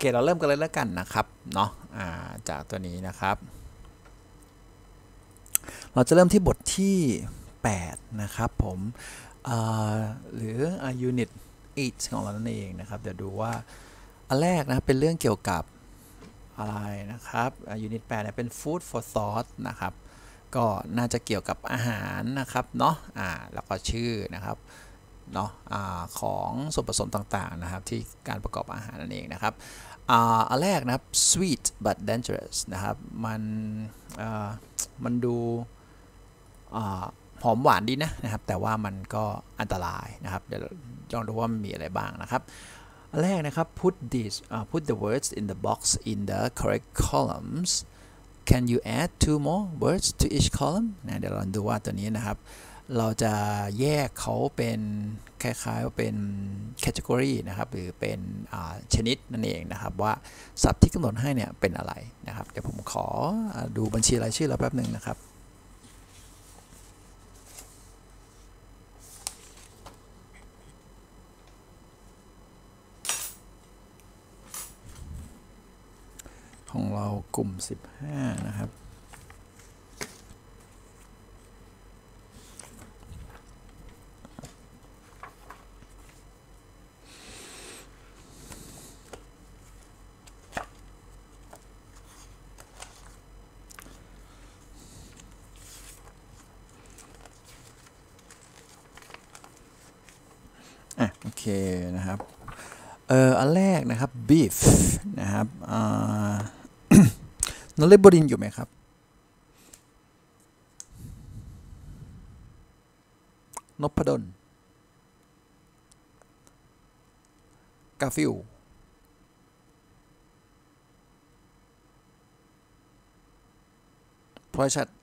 เราเริ่มกันเลยแล้วกันนะครับเนาะจากตัวนี้นะครับเราจะเริ่มที่บทที่8นะครับผมหรือunit 8ของเรานั่นเองนะครับเดี๋ยวดูว่าอันแรกนะเป็นเรื่องเกี่ยวกับอะไรนะครับunit 8เนี่ยเป็น food for thought นะครับก็น่าจะเกี่ยวกับอาหารนะครับเนาะแล้วก็ชื่อนะครับเนาะของส่วนผสมต่างๆนะครับที่การประกอบอาหารนั่นเองนะครับอันแรกนะครับ sweet but dangerous นะครับมันดูหอมหวานดีนะครับแต่ว่ามันก็อันตรายนะครับเดี๋ยวลองดูว่ามันมีอะไรบ้างนะครับอันแรกนะครับ put the words in the box in the correct columns can you add 2 more words to each column เดี๋ยวลองดูว่าตัวนี้นะครับเราจะแยกเขาเป็นคล้ายๆว่าเป็น category นะครับหรือเป็นชนิดนั่นเองนะครับว่าศัพท์ที่กำหนดให้เนี่ยเป็นอะไรนะครับเดี๋ยวผมขอดูบัญชีรายชื่อเราแป๊บหนึ่งนะครับของเรากลุ่ม15นะครับโอเคนะครับอันแรกนะครับ beef นะครับนฤบดินทร์อยู่ไหมครับนพดลกาฟิลพลอยชัด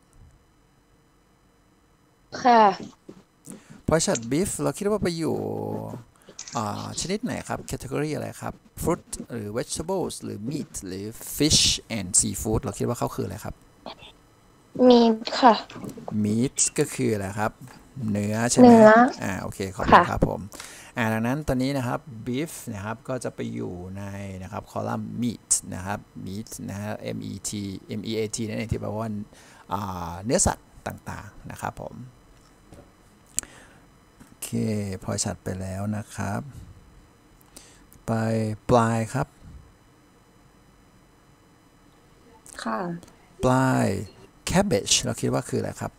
ค่ะพลอยชัด beef เราคิดว่าไปอยู่ชนิดไหนครับ category อะไรครับ fruit หรือ vegetables หรือ meat หรือ fish and seafood เราคิดว่าเขาคืออะไรครับมีค่ะ meat ก็คืออะไรครับเนื้อใช่ไหมโอเคขอบคุณครับผมดังนั้นตอนนี้นะครับ beef นะครับก็จะไปอยู่ในนะครับคอลัมน์ meat นะครับ meat นะฮะ meat นั่นเองที่แปลว่าเนื้อสัตว์ต่างๆนะครับผมโอเคพอชัดไปแล้วนะครับไปปลายครับค่ะปลาย cabbage เราคิดว่าคืออะไรครับ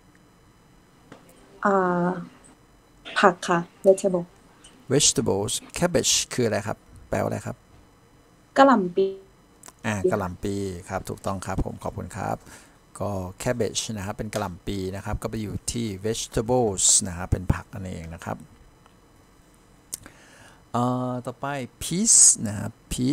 ผักค่ะ vegetables cabbage คืออะไรครับแปลว่าอะไรครับกะหล่ำปีกะหล่ำปีครับถูกต้องครับผมขอบคุณครับก็ cabbage นะครับเป็นกะหล่ำปีนะครับก็ไปอยู่ที่ vegetables นะครับเป็นผักนั่นเองนะครับต่อไป peach นะครับ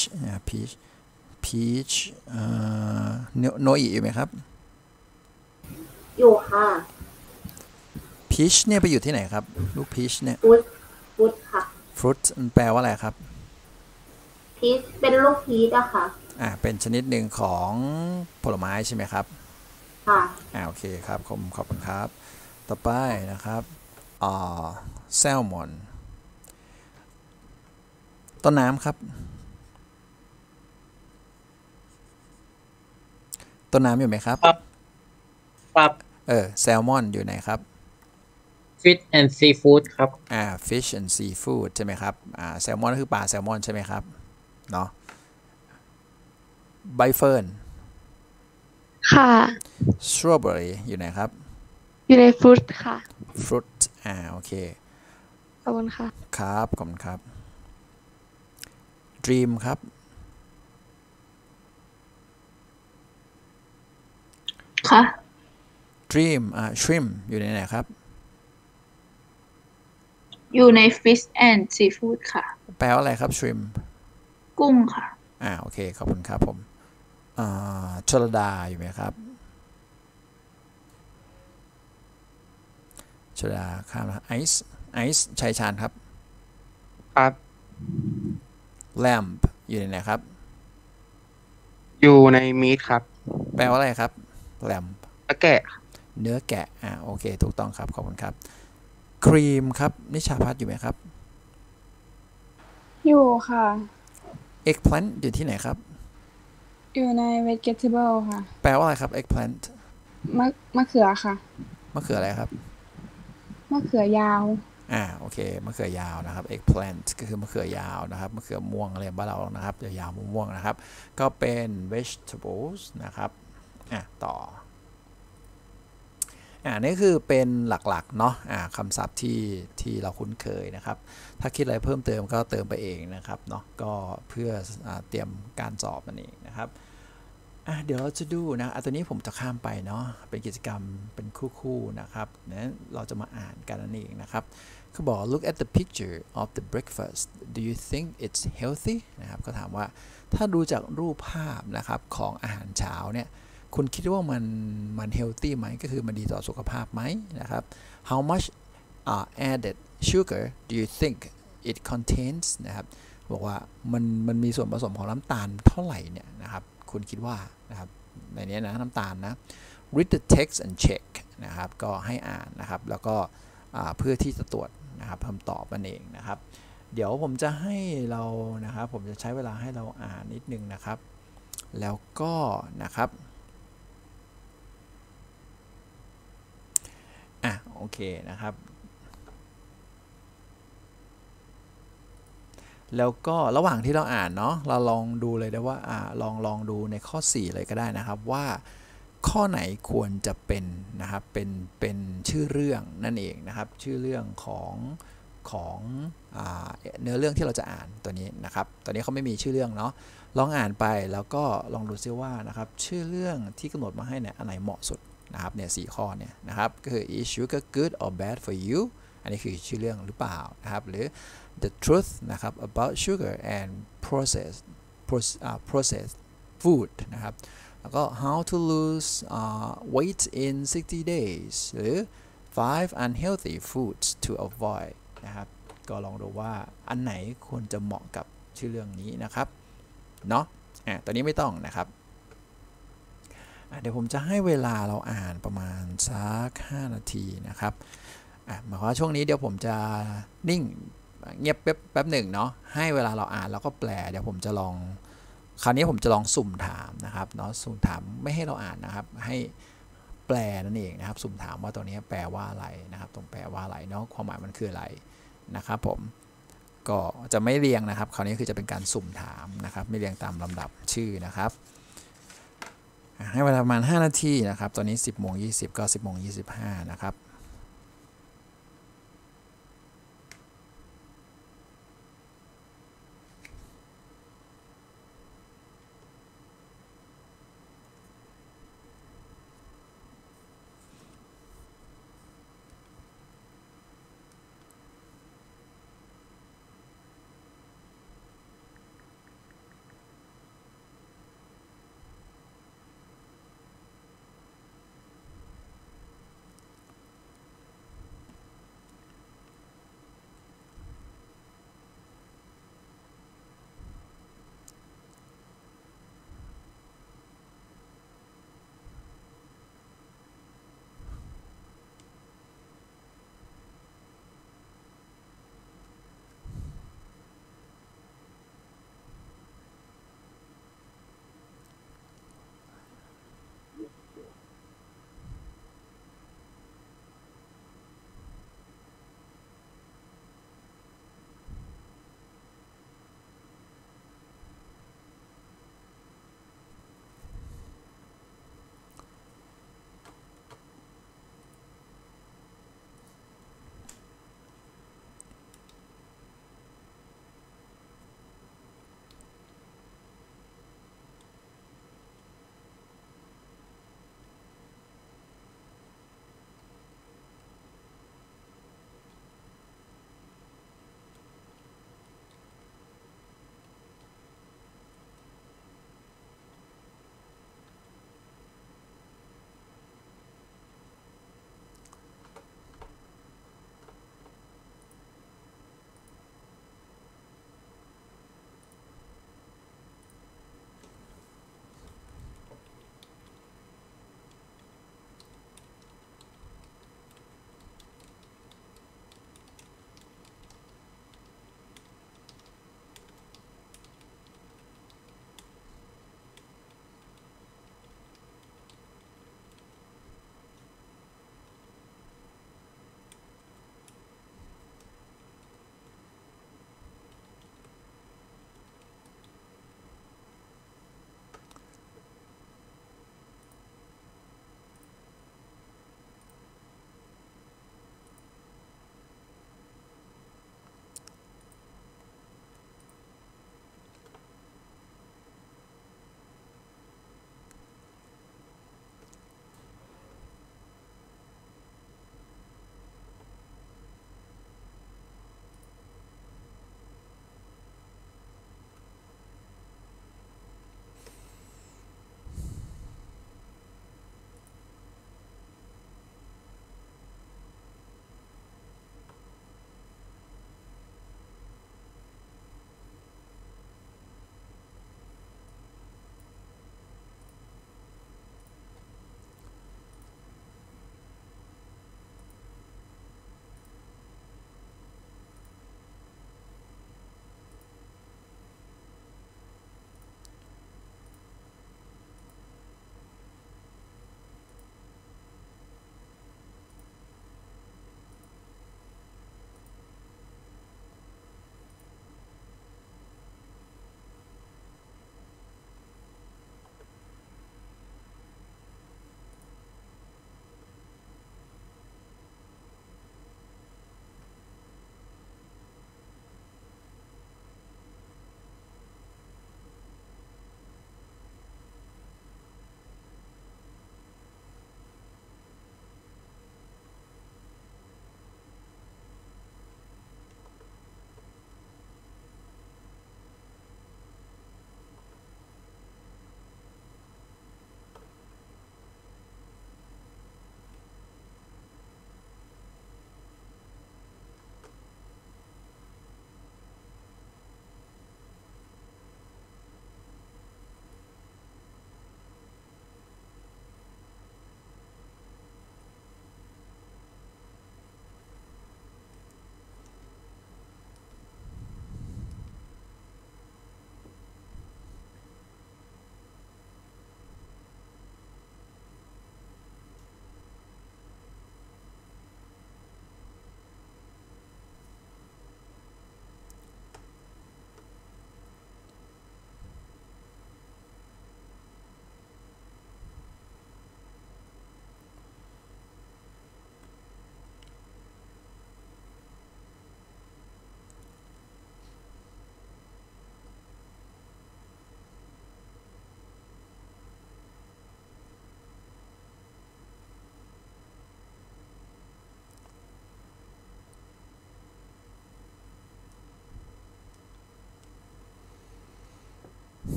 peach โนอีอยู่ไหมครับอยู่ค่ะ peach เนี่ยไปอยู่ที่ไหนครับลูก peach เนี่ย fruit ค่ะ fruit มันแปลว่าอะไรครับ peach เป็นลูกพีชอะค่ะเป็นชนิดหนึ่งของผลไม้ใช่ไหมครับค่ะโอเคครับขอบคุณครับต่อไปนะครับแซลมอนต้นน้ำครับต้นน้ำอยู่ไหมครับครับแซลมอนอยู่ไหนครับ Fish and Seafood ครับ fish and seafood ใช่ไหมครับแซลมอนก็คือปลาแซลมอนใช่ไหมครับเนาะใบเฟิร์นค่ะสตรอเบอรี่อยู่ไหนครับอยู่ในฟรุตค่ะฟรุตโอเคขอบคุณค่ะครับขอบคุณครับdream ครับค่ะ dream shrimp อยู่ในไหนครับอยู่ใน fish and seafood ค่ะแปลว่าอะไรครับ shrimp กุ้งค่ะโอเคขอบคุณครับผมชลดาอยู่ไหมครับชลดาข้ามนะไอซ์ชัยชาญครับครับ lamb อยู่ในไหนครับอยู่ใน meat ครับแปลว่าอะไรครับ lamb เนื้อแกะโอเคถูกต้องครับขอบคุณครับครีมครับนิชาพัฒน์อยู่ไหมครับอยู่ค่ะ eggplant อยู่ที่ไหนครับอยู่ใน vegetable ค่ะแปลว่าอะไรครับ eggplant มะเขือค่ะมะเขืออะไรครับมะเขือยาวโอเคมะเขือยาวนะครับ eggplant ก็คือมะเขือยาวนะครับมะเขือม่วงอะไรบ้านเรานะครับยาวๆม่วงๆนะครับก็เป็น vegetables นะครับต่อนี่คือเป็นหลักๆเนาะคำศัพท์ที่เราคุ้นเคยนะครับถ้าคิดอะไรเพิ่มเติมก็เติมไปเองนะครับเนาะก็เพื่อเตรียมการสอบนั่นเองนะครับเดี๋ยวเราจะดูนะตัวนี้ผมจะข้ามไปเนาะเป็นกิจกรรมเป็นคู่ๆนะครับนะเราจะมาอ่านกันนั่นเองนะครับเขาบอก look at the picture of the breakfast do you think it's healthy นะครับก็ถามว่าถ้าดูจากรูปภาพนะครับของอาหารเช้าเนี่ยคุณคิดว่ามันเฮลตี้ไหมก็คือมันดีต่อสุขภาพไหมนะครับ how much added sugar do you think it contains นะครับบอกว่ามันมีส่วนผสมของน้ำตาลเท่าไหร่เนี่ยนะครับคุณคิดว่านะครับในนี้นะน้ำตาลนะ read the text and check นะครับก็ให้อ่านนะครับแล้วก็เพื่อที่จะตรวจนะครับคำตอบนั่นเองนะครับเดี๋ยวผมจะให้เรานะครับผมจะใช้เวลาให้เราอ่านนิดนึงนะครับแล้วก็นะครับโอเคนะครับแล้วก็ระหว่างที่เราอ่านเนาะเราลองดูเลยได้ว่าลองดูในข้อ4เลยก็ได้นะครับว่าข้อไหนควรจะเป็นนะครับเป็นชื่อเรื่องนั่นเองนะครับชื่อเรื่องของเนื้อเรื่องที่เราจะอ่านตัวนี้นะครับตอนนี้เขาไม่มีชื่อเรื่องเนาะลองอ่านไปแล้วก็ลองดูซิว่านะครับชื่อเรื่องที่กำหนดมาให้เนี่ยอันไหนเหมาะสุดนะครับเนี่ย4ข้อเนี่ยนะครับก็คือ is sugar good or bad for you อันนี้คือชื่อเรื่องหรือเปล่านะครับหรือ the truth นะครับ about sugar and processed food นะครับแล้วก็ how to lose weight in 60 days หรือ 5 unhealthy foods to avoid นะครับก็ลองดูว่าอันไหนควรจะเหมาะกับชื่อเรื่องนี้นะครับเนาะตัวนี้ไม่ต้องนะครับเดี๋ยวผมจะให้เวลาเราอ่านประมาณสัก5 นาทีนะครับหมายความว่าช่วงนี้เดี๋ยวผมจะนิ่งเงียบแป๊บหนึ่งเนาะให้เวลาเราอ่านแล้วก็แปลเดี๋ยวผมจะลองคราวนี้ผมจะลองสุ่มถามนะครับเนาะสุ่มถามไม่ให้เราอ่านนะครับให้แปลนั่นเองนะครับสุ่มถามว่าตัวนี้แปลว่าอะไรนะครับตรงแปลว่าอะไรเนาะความหมายมันคืออะไรนะครับผมก็จะไม่เรียงนะครับคราวนี้คือจะเป็นการสุ่มถามนะครับไม่เรียงตามลำดับชื่อนะครับให้เวลาประมาณ5 นาทีนะครับตอนนี้ 10:20 ก็ 10:25 นะครับ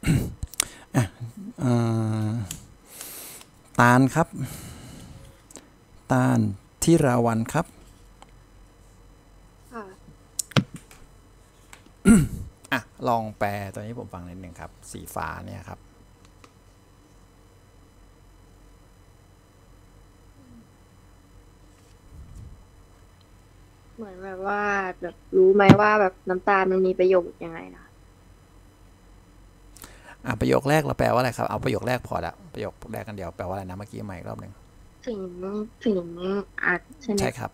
อ่ะเอ่อตาลครับตาลที่ราวันครับค่ะอ่ะลองแปลตัวนี้ผมฟังนิดหนึ่งครับสีฟ้าเนี่ยครับเหมือนแบบว่าแบบรู้ไหมว่าแบบน้ำตาลมันมีประโยชน์ยังไงนะประโยคแรกเราแปลว่าอะไรครับเอาประโยคแรกพอละประโยคแรกกันเดียวแปลว่าอะไรนะเมื่อกี้ใหม่อีกรอบหนึ่งถึงถึงอาจใช่ไหมใช่ครับ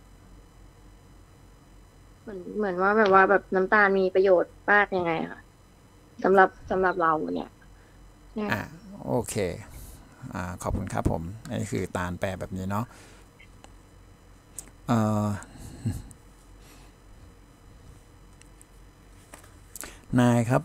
เหมือนว่าแบบว่าแบบน้ำตาลมีประโยชน์มากยังไงคะสำหรับเราเนี่ยเนี่ยโอเคขอบคุณครับผมอันนี้คือตาลแปลแบบนี้เนาะนายครับ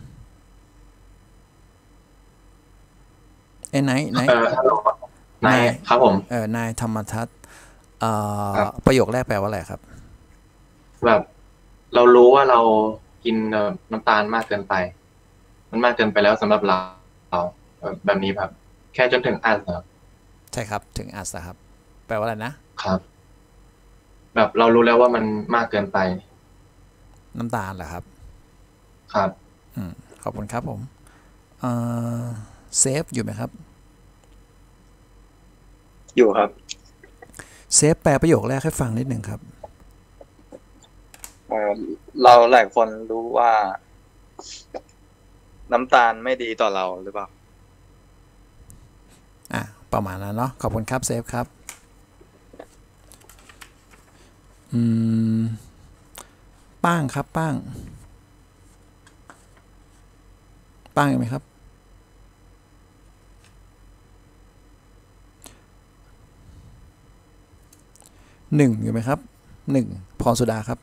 ไหนฮัลโหลนายครับผมนายธรรมทัศน์ครับประโยคแรกแปลว่าอะไรครับแบบเรารู้ว่าเรากินน้ำตาลมากเกินไป มันมากเกินไปแล้วสำหรับเราแบบนี้ครับ แค่จนถึงอันครับใช่ครับถึงอัสครับแปลว่าอะไรนะครับแบบเรารู้แล้วว่ามันมากเกินไปน้ำตาลเหรอครับครับขอบคุณครับผมเซฟอยู่ไหมครับอยู่ครับเซฟแปลประโยคแรกให้ฟังนิดหนึ่งครับเราหลายคนรู้ว่าน้ำตาลไม่ดีต่อเราหรือเปล่าประมาณนั้นเนาะขอบคุณครับเซฟครับป้างครับป้างอยู่ไหมครับหนึ่งอยู่ไหมครับหนึ่งพรสุดาครับ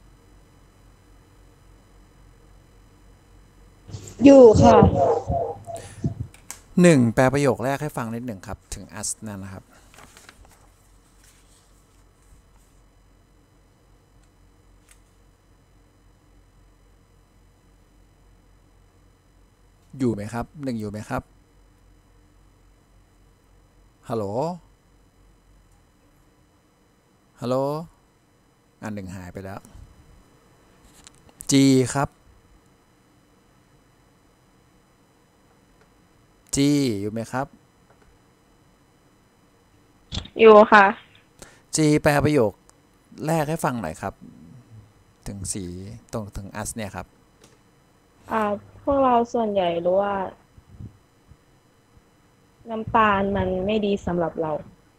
อยู่ค่ะหนึ่งแปลประโยคแรกให้ฟังนิดหนึ่งครับถึง us นั่นนะครับอยู่ไหมครับหนึ่งอยู่ไหมครับฮัลโหลหนึ่งหายไปแล้ว G ครับ G อยู่ไหมครับอยู่ค่ะ G แปลประโยคแรกให้ฟังหน่อยครับถึงสีตรงถึง us เนี่ยครับพวกเราส่วนใหญ่รู้ว่าน้ำตาลมันไม่ดีสำหรับเรา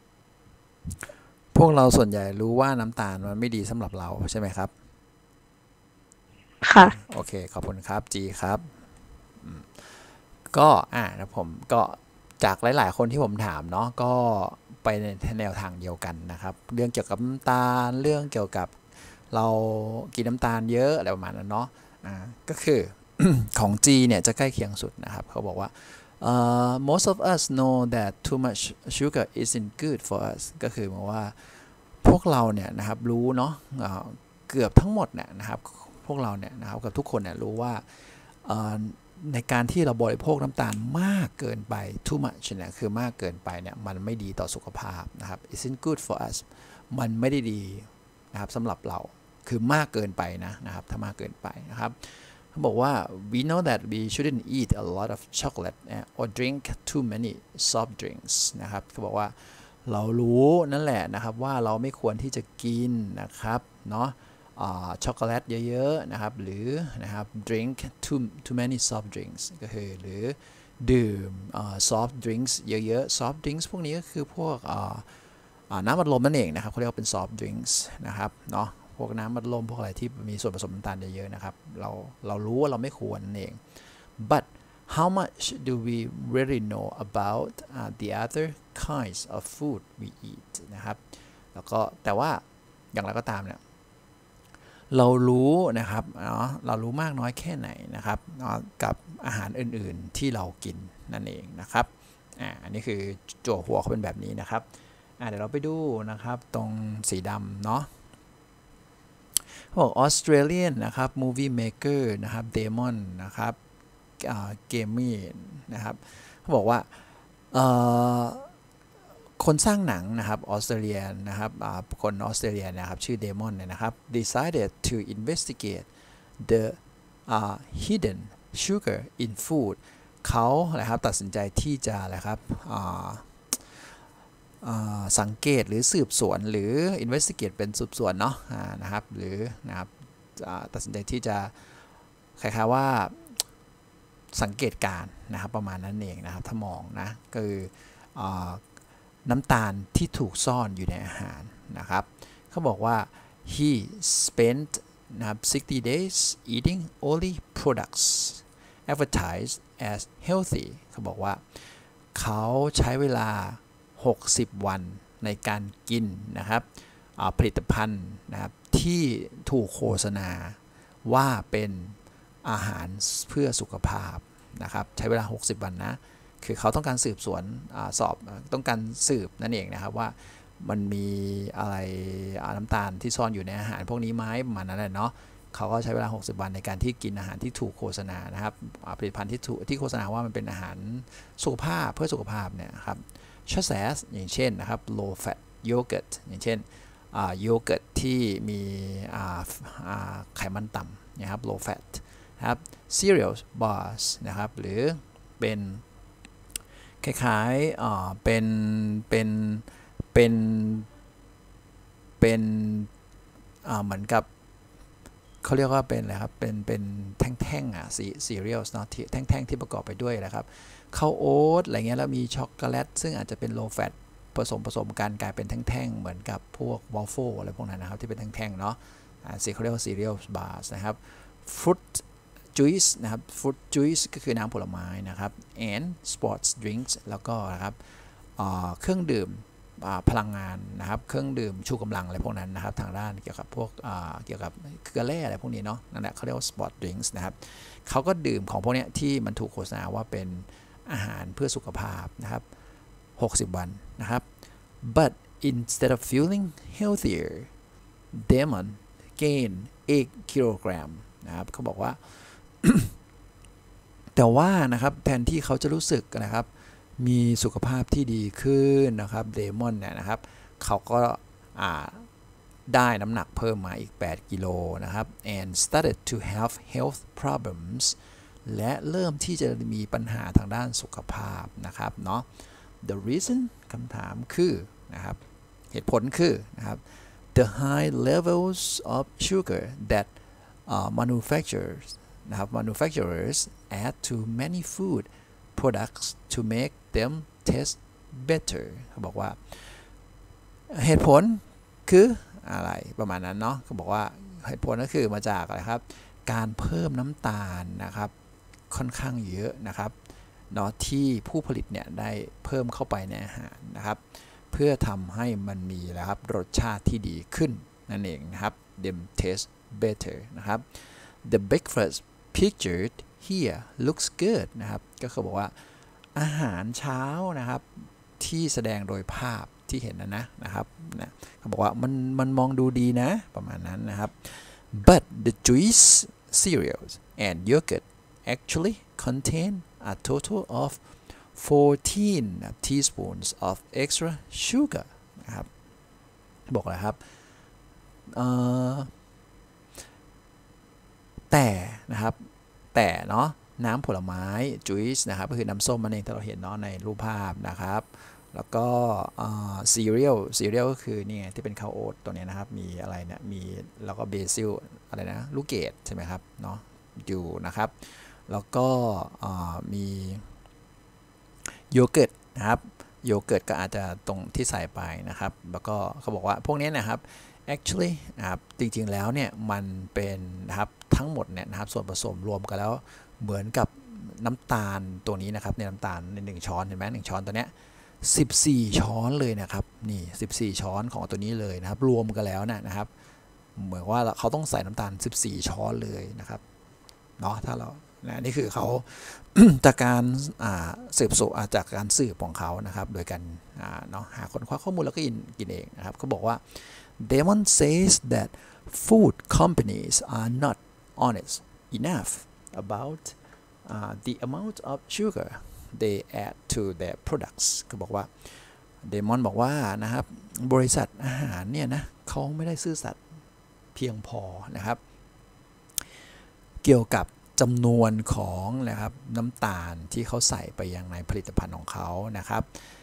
พวกเราส่วนใหญ่รู้ว่าน้ำตาลมันไม่ดีสำหรับเราใช่ไหมครับค่ะโอเคขอบคุณครับ G ครับก็นะผมก็จากหลายๆคนที่ผมถามเนาะก็ไปในแนวทางเดียวกันนะครับเรื่องเกี่ยวกับน้ำตาลเรื่องเกี่ยวกับเรากินน้ำตาลเยอะอะไรประมาณนั้นเนาะก็คือ ของ G เนี่ยจะใกล้เคียงสุดนะครับเขาบอกว่า most of us know that too much sugar isn't good for us ก็คือหมายว่าพวกเราเนี่ยนะครับรู้เนาะเกือบทั้งหมดเนี่ยนะครับพวกเราเนี่ยนะครับกับทุกคนเนี่ยรู้ว่าในการที่เราบริโภคน้ำตาลมากเกินไป too much เนี่ยคือมากเกินไปเนี่ยมันไม่ดีต่อสุขภาพนะครับ isn't good for us มันไม่ได้ดีนะครับสำหรับเราคือมากเกินไปนะครับถ้ามากเกินไปนะครับเขาบอกว่า we know that we shouldn't eat a lot of chocolate or drink too many soft drinks นะครับเขาบอกว่าเรารู้นั่นแหละนะครับว่าเราไม่ควรที่จะกินนะครับเนาะช็อกโกแลตเยอะๆนะครับหรือนะครับ drink too many soft drinks ก็คือหรือดื่มsoft drinks เยอะๆ soft drinks พวกนี้ก็คือพวกน้ำอัดลมนั่นเองนะครับเขาเรียกว่าเป็น soft drinks นะครับเนาะพวกน้ำอัดลมพวกอะไรที่มีส่วนผสมน้ำตาลเยอะๆนะครับเรารู้ว่าเราไม่ควรนั่นเอง but how much do we really know about the other kinds of food we eat นะครับแล้วก็แต่ว่าอย่างไรก็ตามเนี่ยเรารู้นะครับเรารู้มากน้อยแค่ไหนนะครับกับอาหารอื่นๆที่เรากินนั่นเองนะครับอันนี้คือโจทย์หัวเขาเป็นแบบนี้นะครับเดี๋ยวเราไปดูนะครับตรงสีดำเนาะบอก Australian นะครับ movie maker นะครับ Damon นะครับเกมมี่นะครับเขาบอกว่าคนสร้างหนังนะครับออสเตรเลียนะครับคนออสเตรเลียนะครับชื่อเดมอนเนี่ยนะครับ decided to investigate the hidden sugar in food เขานะครับตัดสินใจที่จะอะไรครับสังเกตหรือสืบสวนหรือ investigate เป็นสืบสวนเนาะนะครับหรือนะครับตัดสินใจที่จะคล้ายๆว่าสังเกตการนะครับประมาณนั้นเองนะครับถ้ามองนะคือน้ำตาลที่ถูกซ่อนอยู่ในอาหารนะครับเขาบอกว่า he spent นะครับ60 days eating only products advertised as healthy เขาบอกว่าเขาใช้เวลา60 วันในการกินนะครับผลิตภัณฑ์นะครับที่ถูกโฆษณาว่าเป็นอาหารเพื่อสุขภาพนะครับใช้เวลา60 วันนะคือเขาต้องการสืบสวนต้องการสืบนั่นเองนะครับว่ามันมีอะไรน้ำตาลที่ซ่อนอยู่ในอาหารพวกนี้ไหมมันนั่นแหละเนาะเขาก็ใช้เวลา60 วันในการที่กินอาหารที่ถูกโฆษณานะครับผลิตภัณฑ์ที่โฆษณาว่ามันเป็นอาหารสุขภาพเพื่อสุขภาพเนี่ยครับsuch as อย่างเช่นนะครับ low fat yogurt อย่างเช่นโยเกิร์ตที่มีไขมันต่ำนะครับ low fat นะครับ cereal bars นะครับหรือเป็นคล้ายๆเป็นเหมือนกับเขาเรียกว่าเป็นอะไรครับเป็นแท่งๆcereals เนาะแท่งๆที่ประกอบไปด้วยนะครับข้าวโอ๊ตอะไรเงี้ยแล้วมีช็อกโกแลตซึ่งอาจจะเป็น low fat ผสมกันกลายเป็นแท่งๆเหมือนกับพวก waffle อะไรพวกนั้นนะครับที่เป็นแท่งๆเนาะเขาเรียกว่า cereal bars นะครับ fruit juice นะครับ fruit juice ก็คือน้ำผลไม้นะครับ and sports drinks แล้วก็นะครับเครื่องดื่มพลังงานนะครับเครื่องดื่มชูกำลังอะไรพวกนั้นนะครับทางด้านเกี่ยวกับพวกเกี่ยวกับเกลือแร่อะไรพวกนี้เนาะนั่นแหละเขาเรียกว่า sport drinks นะครับเขาก็ดื่มของพวกนี้ที่มันถูกโฆษณาว่าเป็นอาหารเพื่อสุขภาพนะครับ60 วันนะครับ but instead of feeling healthier Damon gained 8 kilogram นะครับเขาบอกว่า แต่ว่านะครับแทนที่เขาจะรู้สึกนะครับมีสุขภาพที่ดีขึ้นนะครับเดมอนเนี่ยนะครับเขาก็ได้น้ำหนักเพิ่มมาอีก8 กิโลนะครับ and started to have health problems และเริ่มที่จะมีปัญหาทางด้านสุขภาพนะครับเนาะ the reason คำถามคือนะครับเหตุผลคือนะครับ the high levels of sugar that manufacturers add to many food products to make them taste better เขาบอกว่าเหตุผลคืออะไรประมาณนั้นเนาะเขาบอกว่าเหตุผลก็คือมาจากอะไรครับการเพิ่มน้ำตาลนะครับค่อนข้างเยอะนะครับเนาะที่ผู้ผลิตเนี่ยได้เพิ่มเข้าไปในอาหารนะครับเพื่อทำให้มันมีนะครับรสชาติที่ดีขึ้นนั่นเองนะครับ them taste better นะครับ the breakfast pictured here looks good นะครับก็คือบอกว่าอาหารเช้านะครับที่แสดงโดยภาพที่เห็นนะครับเขาบอกว่ามันมองดูดีนะประมาณนั้นนะครับ but the juice cereals and yogurt actually contain a total of 14 teaspoons of extra sugar นะครับบอกเลยครับแต่นะครับแต่เนาะน้ำผลไม้จุ๊ยส์นะครับก็คือน้ำส้มมันเองที่เราเห็นเนาะในรูปภาพนะครับแล้วก็ซีเรียลก็คือนี่ไงที่เป็นข้าวโอ๊ตตัวนี้นะครับมีอะไรเนี่ยมีแล้วก็เบซิลอะไรนะลูกเกดใช่ไหมครับเนาะอยู่นะครับแล้วก็มีโยเกิร์ตนะครับโยเกิร์ตก็อาจจะตรงที่ใส่ไปนะครับแล้วก็เขาบอกว่าพวกนี้นะครับ actually นะครับจริงๆแล้วเนี่ยมันเป็นนะครับทั้งหมดเนี่ยนะครับส่วนผสมรวมกันแล้วเหมือนกับน้ำตาลตัวนี้นะครับในน้ำตาลใน1ช้อนเห็นไหม1ช้อนตัวเนี้ย14 ช้อนเลยนะครับนี่14 ช้อนของตัวนี้เลยนะครับรวมกันแล้วนะครับเหมือนว่าเขาต้องใส่น้ำตาล14 ช้อนเลยนะครับเนาะถ้าเรานี่คือเขา จากการสืบสวนจากการสืบของเขานะครับโดยการเนาะหาค้นคว้าข้อมูลแล้วก็กินเองนะครับเขาบอกว่า Damon says that food companies are not honest enough about the amount of sugar they add to their products ก็บอกว่าเดมอนบอกว่านะครับบริษัทอาหารเนี่ยนะเขาไม่ได้ซื่อสัตย์เพียงพอนะครับเกี่ยวกับจำนวนของนะครับน้ำตาลที่เขาใส่ไปยังในผลิตภัณฑ์ของเขานะครับ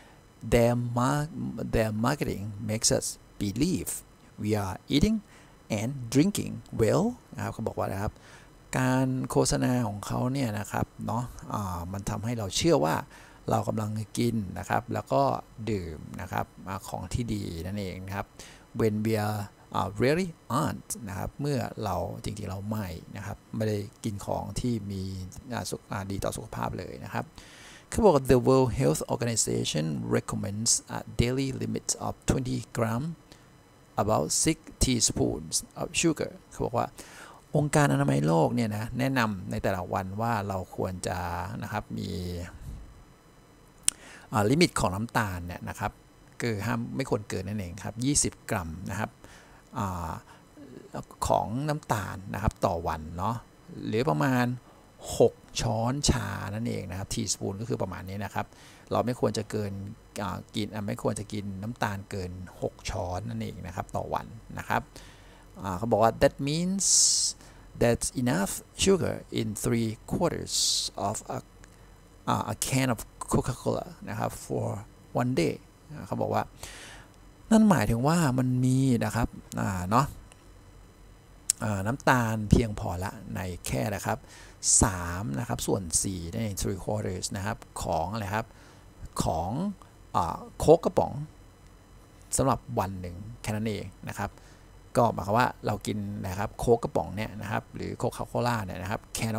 their marketing makes us believe we are eating and drinking well นะครับเขาบอกว่านะครับการโฆษณาของเขาเนี่ยนะครับเนาะมันทำให้เราเชื่อว่าเรากำลังกินนะครับแล้วก็ดื่มนะครับของที่ดีนั่นเองนะครับ when we are really aren't นะครับเมื่อเราจริงๆเราไม่ได้กินของที่มีดีต่อสุขภาพเลยนะครับเขาบอก the World Health Organization recommends a daily limit of 20 gram about 6 teaspoons of sugar เขาบอกว่าองค์การอนามัยโลกเนี่ยนะแนะนำในแต่ละวันว่าเราควรจะนะครับมีลิมิตของน้ำตาลเนี่ยนะครับคือห้ามไม่ควรเกินนั่นเองครับ20 กรัมนะครับของน้ำตาลนะครับต่อวันเนาะหรือประมาณ6 ช้อนชานั่นเองนะครับทีสปูนก็คือประมาณนี้นะครับเราไม่ควรจะเกินไม่ควรจะกินน้ำตาลเกิน6 ช้อนนั่นเองนะครับต่อวันนะครับเขาบอกว่า that means that's enough sugar in 3/4 of a can of Coca-Cola นะครับ for one day เขาบอกว่านั่นหมายถึงว่ามันมีนะครับเนาะน้ำตาลเพียงพอละในแค่นะครับ3นะครับส่วน4นั่นเอง 3/4 นะครับของอะไรครับของโค้กกระป๋องสำหรับวันหนึ่งแค่นั้นเองนะครับก็หมายความว่าเรากินนะครับโค้กกระป๋องเนี่ยนะครับหรือโคคาโคล่าเนี่ยนะครับ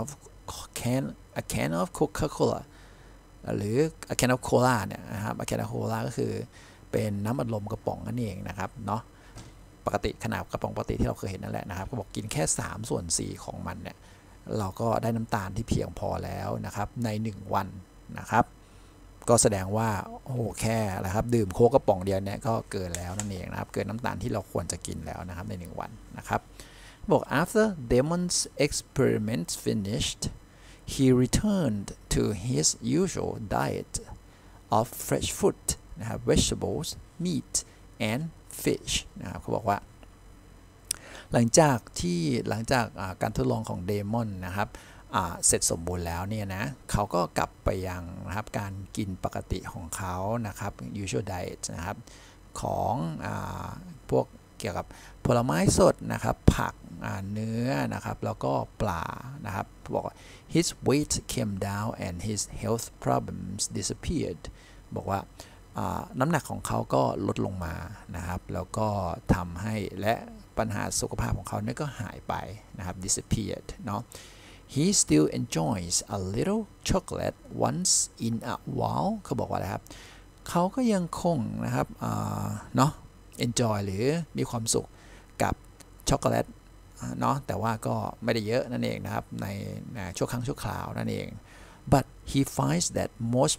a can of Coca-Cola หรือ a can of cola เนี่ยนะครับ a can of cola ก็คือเป็นน้ำอัดลมกระป๋องนั่นเองนะครับเนาะปกติขนาดกระป๋องปกติที่เราเคยเห็นนั่นแหละนะครับก็บอกกินแค่3/4ของมันเนี่ยเราก็ได้น้ำตาลที่เพียงพอแล้วนะครับใน1วันนะครับก็แสดงว่าโอ้โหแค่นะครับดื่มโค้กกระป๋องเดียวเนี่ยก็เกินแล้วนั่นเองนะครับเกินน้ำตาลที่เราควรจะกินแล้วนะครับใน1วันนะครับบอก after Damon's experiments finished he returned to his usual diet of fresh fruit นะครับ vegetables meat and fish นะครับเขาบอกว่าหลังจากการทดลองของเดมอนนะครับเสร็จสมบูรณ์แล้วเนี่ยนะเขาก็กลับไปยังนะครับการกินปกติของเขานะครับ usual diet นะครับของพวกเกี่ยวกับผลไม้สดนะครับผักเนื้อนะครับแล้วก็ปลานะครับบอกว่า his weight came down and his health problems disappeared บอกว่าน้ำหนักของเขาก็ลดลงมานะครับแล้วก็ทำให้และปัญหาสุขภาพของเขาเนี่ยก็หายไปนะครับ disappeared เนาะ he still enjoys a little chocolate once in a while เขาบอกว่าอะไรครับเขาก็ยังคงนะครับเนาะ enjoy หรือมีความสุขกับช็อกโกแลตเนาะแต่ว่าก็ไม่ได้เยอะนั่นเองนะครับในชั่วครั้งชั่วคราวนั่นเอง but he finds that most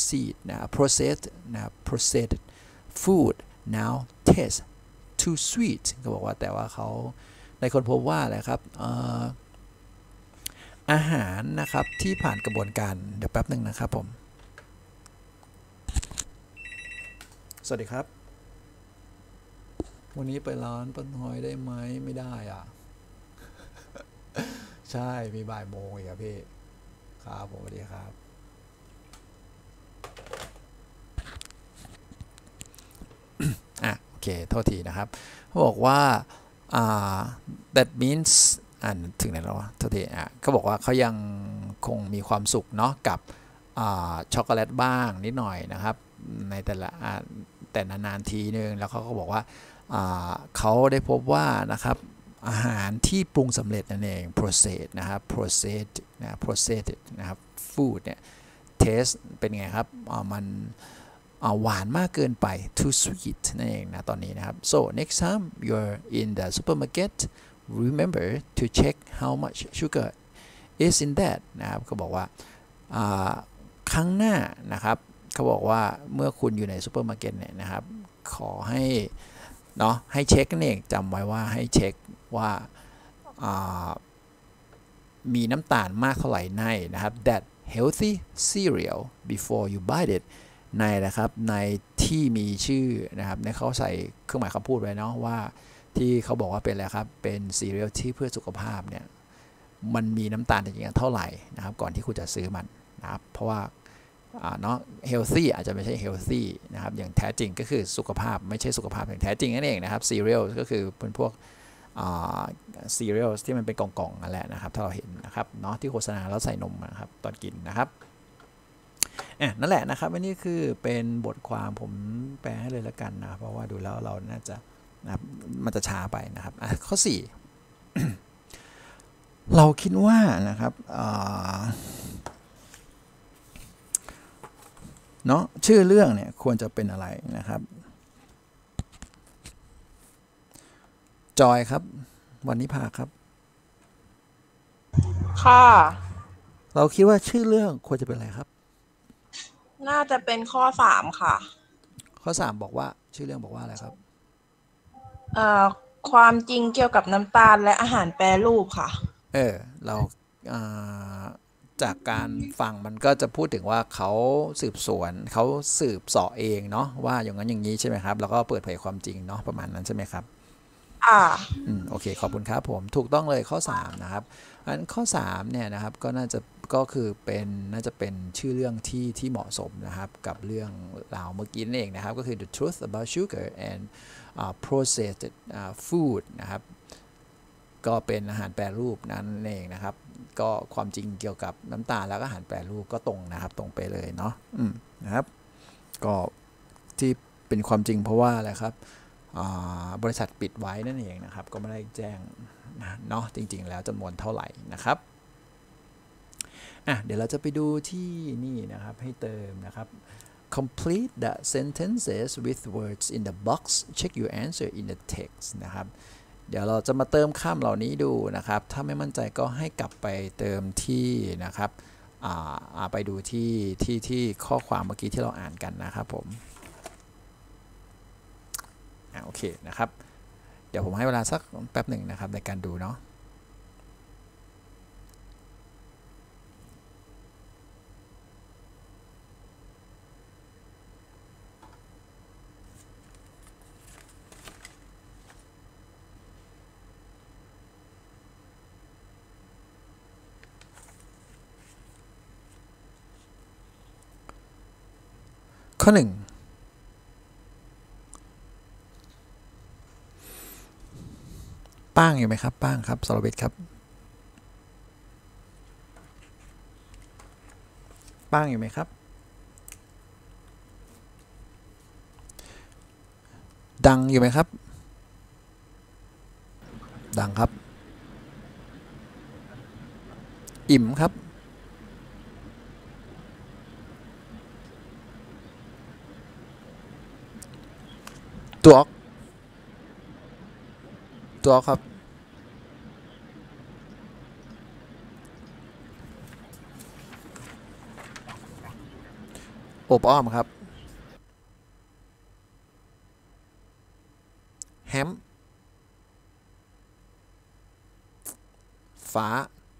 processed food now taste too sweet ก็บอกว่าแต่ว่าเขาในคนพบว่าอะไรครับอาหารนะครับที่ผ่านกระบวนการเดี๋ยวแป๊บหนึ่งนะครับผมสวัสดีครับวันนี้ไปร้านป้าน้อยได้ไหมไม่ได้อ่ะ ใช่มีบ่ายโมงอีกครับพี่ครับผมสวัสดีครับโอเคโทษทีนะครับเขาบอกว่าthat means ถึงไหนแล้วโทษทีเขาบอกว่าเขายังคงมีความสุขเนาะกับช็อกโกแลตบ้างนิดหน่อยนะครับในแต่นานๆทีนึงแล้วเขาก็บอกว่าเขาได้พบว่านะครับอาหารที่ปรุงสำเร็จนั่นเอง processed นะครับ processed นะครับ food เนี่ย taste เป็นไงครับมันหวานมากเกินไป too sweet นั่นเองนะตอนนี้นะครับ so next time you're in the supermarket remember to check how much sugar is in that นะครับเขาบอกว่าครั้งหน้านะครับเขาบอกว่าเมื่อคุณอยู่ในซูเปอร์มาร์เก็ตเนี่ยนะครับขอให้เนาะให้เช็คนั่นเองจำไว้ว่าให้เช็คว่ามีน้ำตาลมากเท่าไหร่ในนะครับ that healthy cereal before you buy it ในนะครับในที่มีชื่อนะครับในเขาใส่เครื่องหมายคำพูดไว้เนาะว่าที่เขาบอกว่าเป็นอะไรครับเป็นซีเรียลที่เพื่อสุขภาพเนี่ยมันมีน้ำตาลจริงๆเท่าไหร่นะครับก่อนที่คุณจะซื้อมันนะครับเพราะว่าเนาะ healthy อาจจะไม่ใช่ healthy นะครับอย่างแท้จริงก็คือสุขภาพไม่ใช่สุขภาพอย่างแท้จริงนั่นเองนะครับ cereal ก็คือเป็นพวกcereal ที่มันเป็นกล่องๆนั่นแหละนะครับถ้าเราเห็นนะครับเนาะที่โฆษณาแล้วใส่นมนะครับตอนกินนะครับนั่นแหละนะครับอันนี้คือเป็นบทความผมแปลให้เลยละกันนะเพราะว่าดูแล้วเราน่าจะนะครับมันจะช้าไปนะครับข้อ 4 เราคิดว่านะครับเนาะชื่อเรื่องเนี่ยควรจะเป็นอะไรนะครับจอยครับวันนี้พาครับค่ะเราคิดว่าชื่อเรื่องควรจะเป็นอะไรครับน่าจะเป็นข้อ3ค่ะข้อ3บอกว่าชื่อเรื่องบอกว่าอะไรครับความจริงเกี่ยวกับน้ำตาลและอาหารแปรรูปค่ะเราจากการฟังมันก็จะพูดถึงว่าเขาสืบสวนเขาสืบเสาะเองเนาะว่าอย่างนั้นอย่างนี้ใช่ไหมครับแล้วก็เปิดเผยความจริงเนาะประมาณนั้นใช่ไหมครับโอเคขอบคุณครับผมถูกต้องเลยข้อ3นะครับอันข้อ3เนี่ยนะครับก็คือน่าจะเป็นชื่อเรื่องที่เหมาะสมนะครับกับเรื่องราวเมื่อกี้นั่นเองนะครับก็คือ the truth about sugar and processed food นะครับก็เป็นอาหารแปรรูปนั่นเองนะครับก็ความจริงเกี่ยวกับน้ำตาลแล้วก็อาหารแปรรูปก็ตรงนะครับตรงไปเลยเนาะนะครับก็ที่เป็นความจริงเพราะว่าอะไรครับบริษัทปิดไว้นั่นเองนะครับก็ไม่ได้แจ้งเนาะจริงๆแล้วจำนวนเท่าไหร่นะครับเดี๋ยวเราจะไปดูที่นี่นะครับให้เติมนะครับ complete the sentences with words in the box check your answer in the text นะครับเดี๋ยวเราจะมาเติมคำเหล่านี้ดูนะครับถ้าไม่มั่นใจก็ให้กลับไปเติมที่นะครับไปดูที่ข้อความเมื่อกี้ที่เราอ่านกันนะครับผมโอเคนะครับเดี๋ยวผมให้เวลาสักแป๊บหนึ่งนะครับในการดูเนาะข้อ 1ป้างอยู่ไหมครับป้างครับสรวิทย์ครับป้างอยู่ไหมครับดังอยู่ไหมครับดังครับอิ่มครับตัวครับอบอ้อมครับแฮมฟ้า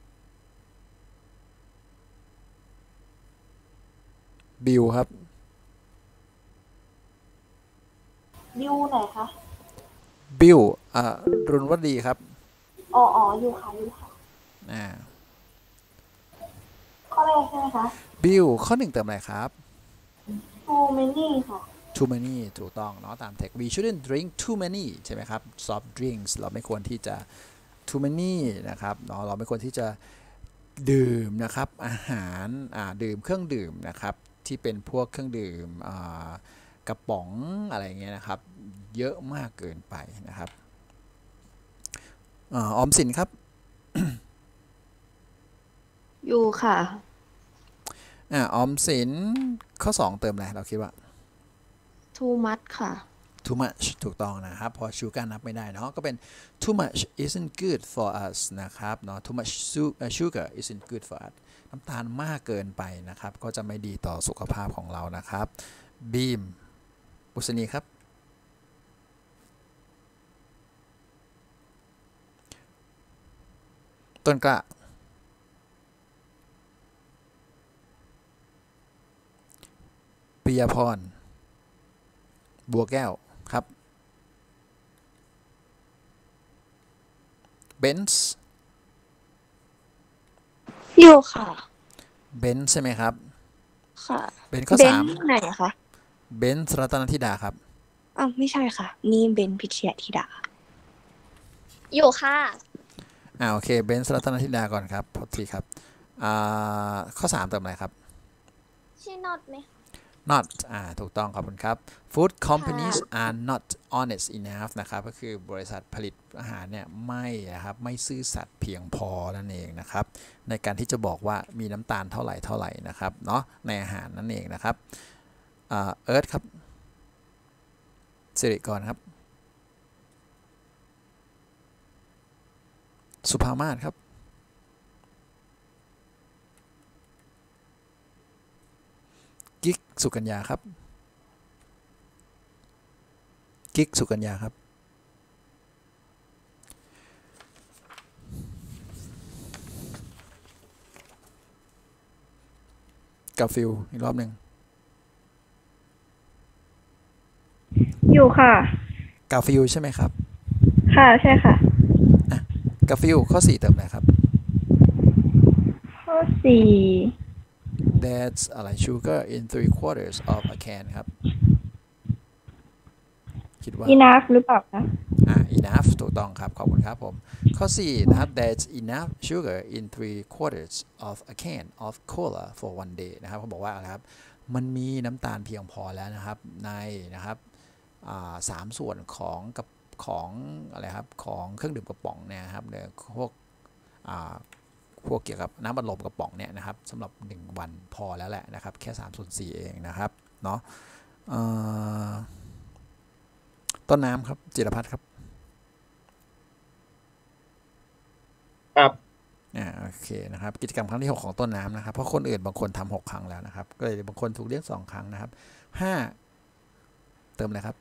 บิวครับบิวไหนคะบิวรุนวดีครับอ๋ออยู่ค่ะข้อแรกใช่ไหมคะบิวข้อ 1เติมอะไรครับ too many ค่ะ too many ถูกต้องเนาะตาม text we shouldn't drink too many ใช่ไหมครับ soft drinks เราไม่ควรที่จะ too many นะครับเนาะเราไม่ควรที่จะดื่มนะครับอาหารดื่มเครื่องดื่มนะครับที่เป็นพวกเครื่องดื่มกระป๋องอะไรเงี้ยนะครับเยอะมากเกินไปนะครับออมสินครับอยู่ค่ะออมสินข้อ 2เติมอะไรเราคิดว่า too much ค่ะ too much ถูกต้องนะครับพอ sugar นับไม่ได้เนาะก็เป็น too much isn't good for us นะครับเนาะ too much sugar isn't good for us น้ำตาลมากเกินไปนะครับก็จะไม่ดีต่อสุขภาพของเรานะครับบีมบุษณีครับต้นกล้าริยาพรบัวแก้วครับเบนซ์อยู่ค่ะเบนซ์ใช่ไหมครับค่ะเบนซ์ข้อเบน 3 ไหนคะเบนซ์รัตนธิดาครับอ้าวไม่ใช่ค่ะ นี่เบนพิชยาธิดาอยู่ค่ะโอเคเบนซ์รัตนธิดาก่อนครับพอทีครับข้อ 3 เติมอะไรครับชื่อน็อตไหม not ถูกต้องขอบคุณครับ food companies are not honest enough นะครับก็คือบริษัทผลิตอาหารเนี่ยไม่ซื่อสัตย์เพียงพอนั่นเองนะครับในการที่จะบอกว่ามีน้ำตาลเท่าไหร่นะครับเนาะในอาหารนั่นเองนะครับเอิร์ธครับสิริกรครับสุภามาศครับกิ๊กสุกัญญาครับกิ๊กสุกัญญาครับกาฟิลอีกรอบหนึ่งอยู่ค่ะกาฟิลใช่ไหมครับค่ะใช่ค่ะกาฟิลข้อ 4 เติมอะไรครับข้อสี่ That's อะไร sugar in 3/4 of a can ครับคิดว่า enough หรือเปล่านะ enough ถูกต้องครับขอบคุณครับผมข้อ 4 นะครับ That's enough sugar in 3/4 of a can of cola for one day นะครับเขาบอกว่าอะไรครับมันมีน้ำตาลเพียงพอแล้วนะครับในนะครับ3 ส่วนของอะไรครับของเครื่องดื่มกระป๋องเนี่ยครับเนี่ยพวกเกี่ยวกับน้ำบัดลมกระป๋องเนี่ยนะครับสำหรับ1 วันพอแล้วแหละนะครับแค่3/4เองนะครับเนาะต้นน้ำครับจิรพัฒน์ครับครับโอเคนะครับกิจกรรมครั้งที่ 6ของต้นน้ำนะครับเพราะคนอื่นบางคนทำ6 ครั้งแล้วนะครับก็เลยบางคนถูกเรียก2 ครั้งนะครับ5เติมอะไรครับ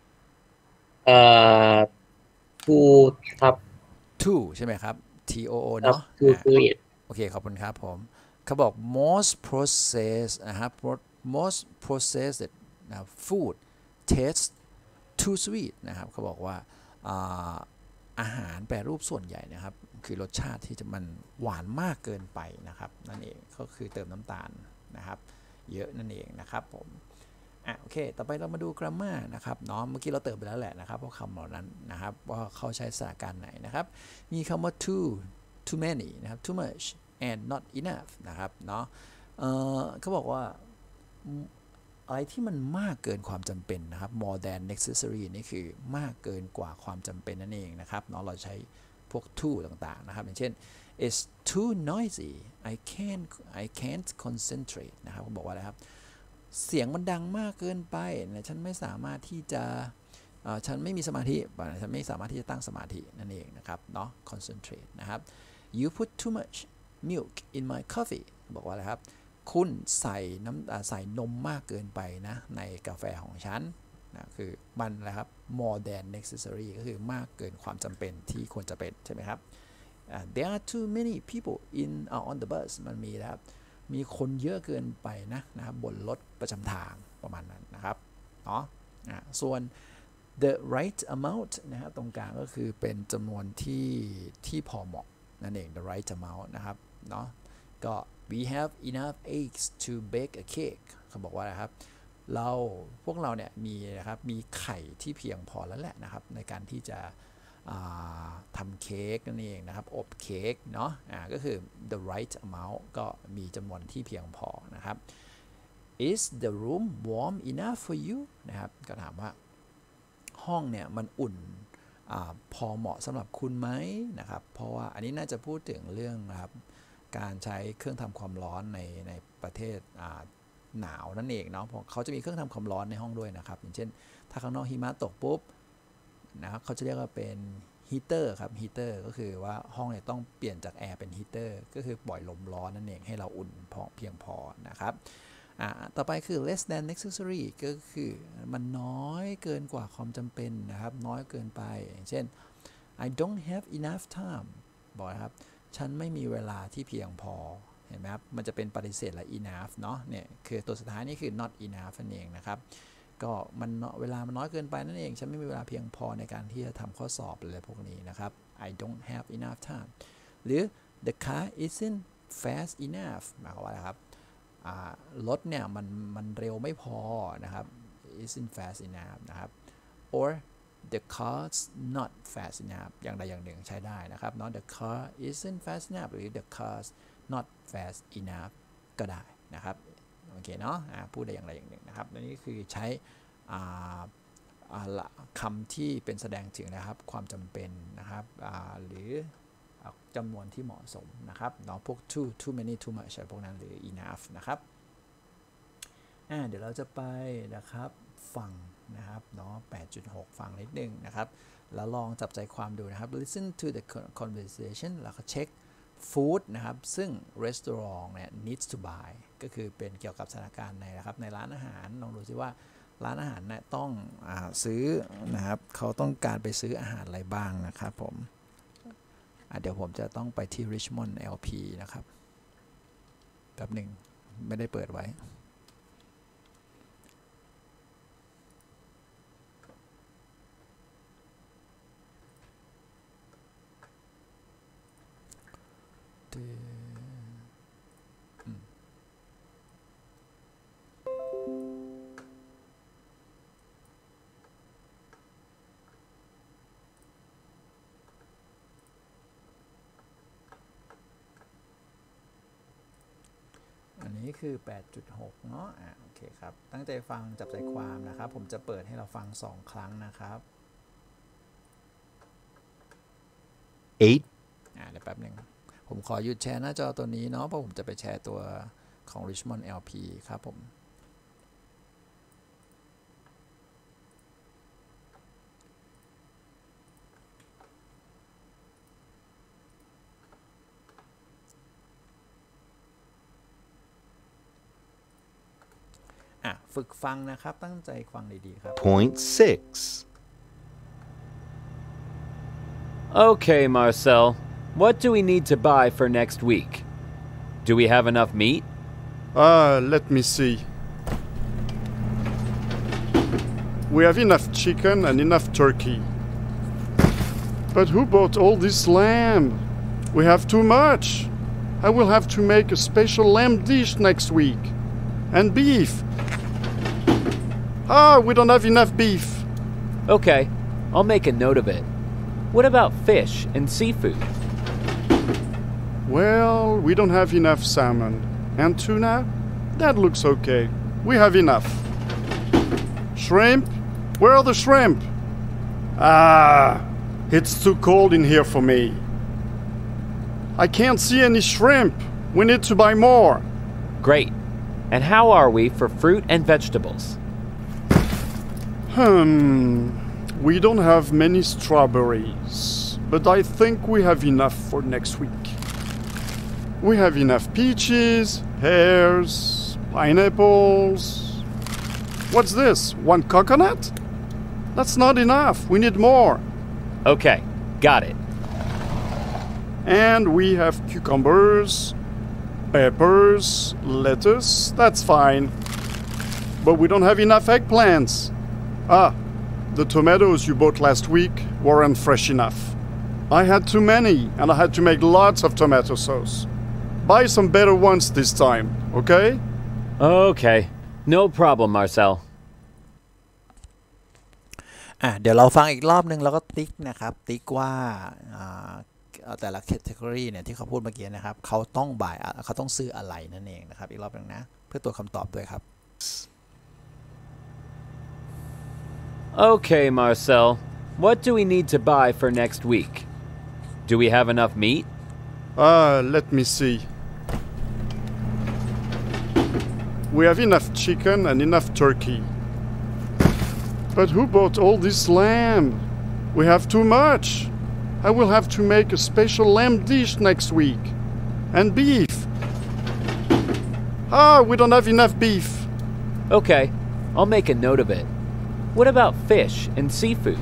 ทูครับ to ใช่ไหมครับ too ครับเนาะทูอิดโอเคขอบคุณครับผมเขาบอก most processed นะครับ most processed นะครับ food tastes too sweet นะครับเขาบอกว่าอาหารแปรรูปส่วนใหญ่นะครับคือรสชาติที่มันหวานมากเกินไปนะครับนั่นเองก็คือเติมน้ำตาลนะครับเยอะนั่นเองนะครับผมโอเคต่อไปเรามาดู grammar นะครับเนาะเมื่อกี้เราเติมไปแล้วแหละนะครับเพราะคำเหล่านั้นนะครับว่าเขาใช้สถานการณ์ไหนนะครับมีคำว่า too many นะครับ too much and not enough นะครับเนาะเขาบอกว่าอะไรที่มันมากเกินความจำเป็นนะครับ more than necessary นี่คือมากเกินกว่าความจำเป็นนั่นเองนะครับเนาะเราใช้พวก too ต่างๆนะครับอย่างเช่น it's too noisy I can't concentrate นะครับเขาบอกว่าอะไรครับเสียงมันดังมากเกินไปนะฉันไม่สามารถที่จะฉันไม่มีสมาธิฉันไม่สามารถที่จะตั้งสมาธินั่นเองนะครับเนาะ concentrate นะครับ you put too much milk in my coffee บอกว่าอะไรครับคุณใส่นมมากเกินไปนะในกาแฟของฉันนะคือมันอะไรครับ more than necessary ก็คือมากเกินความจำเป็นที่ควรจะเป็นใช่ไหมครับthere are too many people on the bus มันมีนะครับมีคนเยอะเกินไปนะครับบนรถประจำทางประมาณนั้นนะครับเนาะส่วน the right amount นะครับตรงกลางก็คือเป็นจำนวนที่พอเหมาะนั่นเอง the right amount นะครับเนาะก็ we have enough eggs to bake a cake เขาบอกว่านะครับพวกเราเนี่ยมีไข่ที่เพียงพอแล้วแหละนะครับในการที่จะทำเค้กนั่นเองนะครับอบเค้กเนาะก็คือ the right amount ก็มีจำนวนที่เพียงพอนะครับ is the room warm enough for you นะครับก็ถามว่าห้องเนี่ยมันอุ่นพอเหมาะสำหรับคุณไหมนะครับเพราะว่าอันนี้น่าจะพูดถึงเรื่องนะครับการใช้เครื่องทำความร้อนในประเทศหนาวนั่นเองเนาะเพราะเขาจะมีเครื่องทำความร้อนในห้องด้วยนะครับอย่างเช่นถ้าข้างนอกหิมะตกปุ๊บนะครับเขาจะเรียกว่าเป็นฮีเตอร์ครับฮีเตอร์ก็คือว่าห้องเนี่ยต้องเปลี่ยนจากแอร์เป็นฮีเตอร์ก็คือปล่อยลมร้อนนั่นเองให้เราอุ่นเพียงพอนะครับต่อไปคือ less than necessary ก็คือมันน้อยเกินกว่าความจำเป็นนะครับน้อยเกินไปอย่างเช่น I don't have enough time บอกนะครับฉันไม่มีเวลาที่เพียงพอเห็นไหมครับมันจะเป็นปฏิเสธและ enough เนาะเนี่ยคือตัวสุดท้ายนี่คือ not enough นั่นเองนะครับก็มันเวลามันน้อยเกินไปนั่นเองฉันไม่มีเวลาเพียงพอในการที่จะทำข้อสอบอะไรพวกนี้นะครับ I don't have enough time หรือ the car isn't fast enough หมายความว่าอะไรครับรถเนี่ยมันเร็วไม่พอนะครับ isn't fast enough นะครับ or the car's not fast enough อย่างใดอย่างหนึ่งใช้ได้นะครับเนาะ the car isn't fast enough หรือ the car's not fast enough ก็ได้นะครับโอเคเนาะพูดได้อย่างใดอย่างหนึ่งนะครับนี่คือใช้คำที่เป็นแสดงถึงนะครับความจำเป็นนะครับหรือจำนวนที่เหมาะสมนะครับเนาะพวก too many too much พวกนั้นหรือ enough นะครับเดี๋ยวเราจะไปนะครับฟังนะครับเนาะ 8.6 ฟังนิดนึงนะครับแล้วลองจับใจความดูนะครับ listen to the conversation แล้วก็เช็ค food นะครับซึ่ง restaurant เนี่ย needs to buy ก็คือเป็นเกี่ยวกับสถานการณ์ในร้านอาหารลองดูซิว่าร้านอาหารเนี่ยต้องซื้อนะครับเขาต้องการไปซื้ออาหารอะไรบ้างนะครับผมเดี๋ยวผมจะต้องไปที่ Richmond LP นะครับแป๊บหนึ่งไม่ได้เปิดไว้อันนี้คือ 8.6 เนาะโอเคครับตั้งใจฟังจับใจความนะครับผมจะเปิดให้เราฟัง2 ครั้งนะครับ 8 เดี๋ยวแป๊บหนึ่งผมขอหยุดแชร์หน้าจอตัวนี้เนาะเพราะผมจะไปแชร์ตัวของ Richmond LP ครับผมฝึกฟังนะครับตั้งใจฟังดีๆครับ Point 6 Okay, Marcel. What do we need to buy for next week? Do we have enough meat? Let me see. We have enough chicken and enough turkey. But who bought all this lamb? We have too much. I will have to make a special lamb dish next week. And beef. We don't have enough beef. Okay, I'll make a note of it. What about fish and seafood? Well, we don't have enough salmon. And tuna? That looks okay. We have enough. Shrimp? Where are the shrimp? It's too cold in here for me. I can't see any shrimp. We need to buy more. Great. And how are we for fruit and vegetables? We don't have many strawberries, but I think we have enough for next week. We have enough peaches, pears, pineapples. What's this? 1 coconut? That's not enough. We need more. Okay, got it. And we have cucumbers, peppers, lettuce. That's fine. But we don't have enough eggplants. The tomatoes you bought last week weren't fresh enough. I had too many, and I had to make lots of tomato sauce. Buy some better ones this time, okay? Okay, no problem, Marcel. เดี๋ยวเราฟังอีกรอบนึงแล้วก็ติ๊กนะครับติ๊กว่าแต่ละ category เนี่ยที่เขาพูดเมื่อกี้นะครับเขาต้องซื้ออะไรนั่นเองนะครับอีกรอบนึงนะเพื่อตัวคำตอบด้วยครับ Okay, Marcel. What do we need to buy for next week? Do we have enough meat? Let me see. We have enough chicken and enough turkey. But who bought all this lamb? We have too much. I will have to make a special lamb dish next week. And beef. We don't have enough beef. Okay, I'll make a note of it. What about fish and seafood?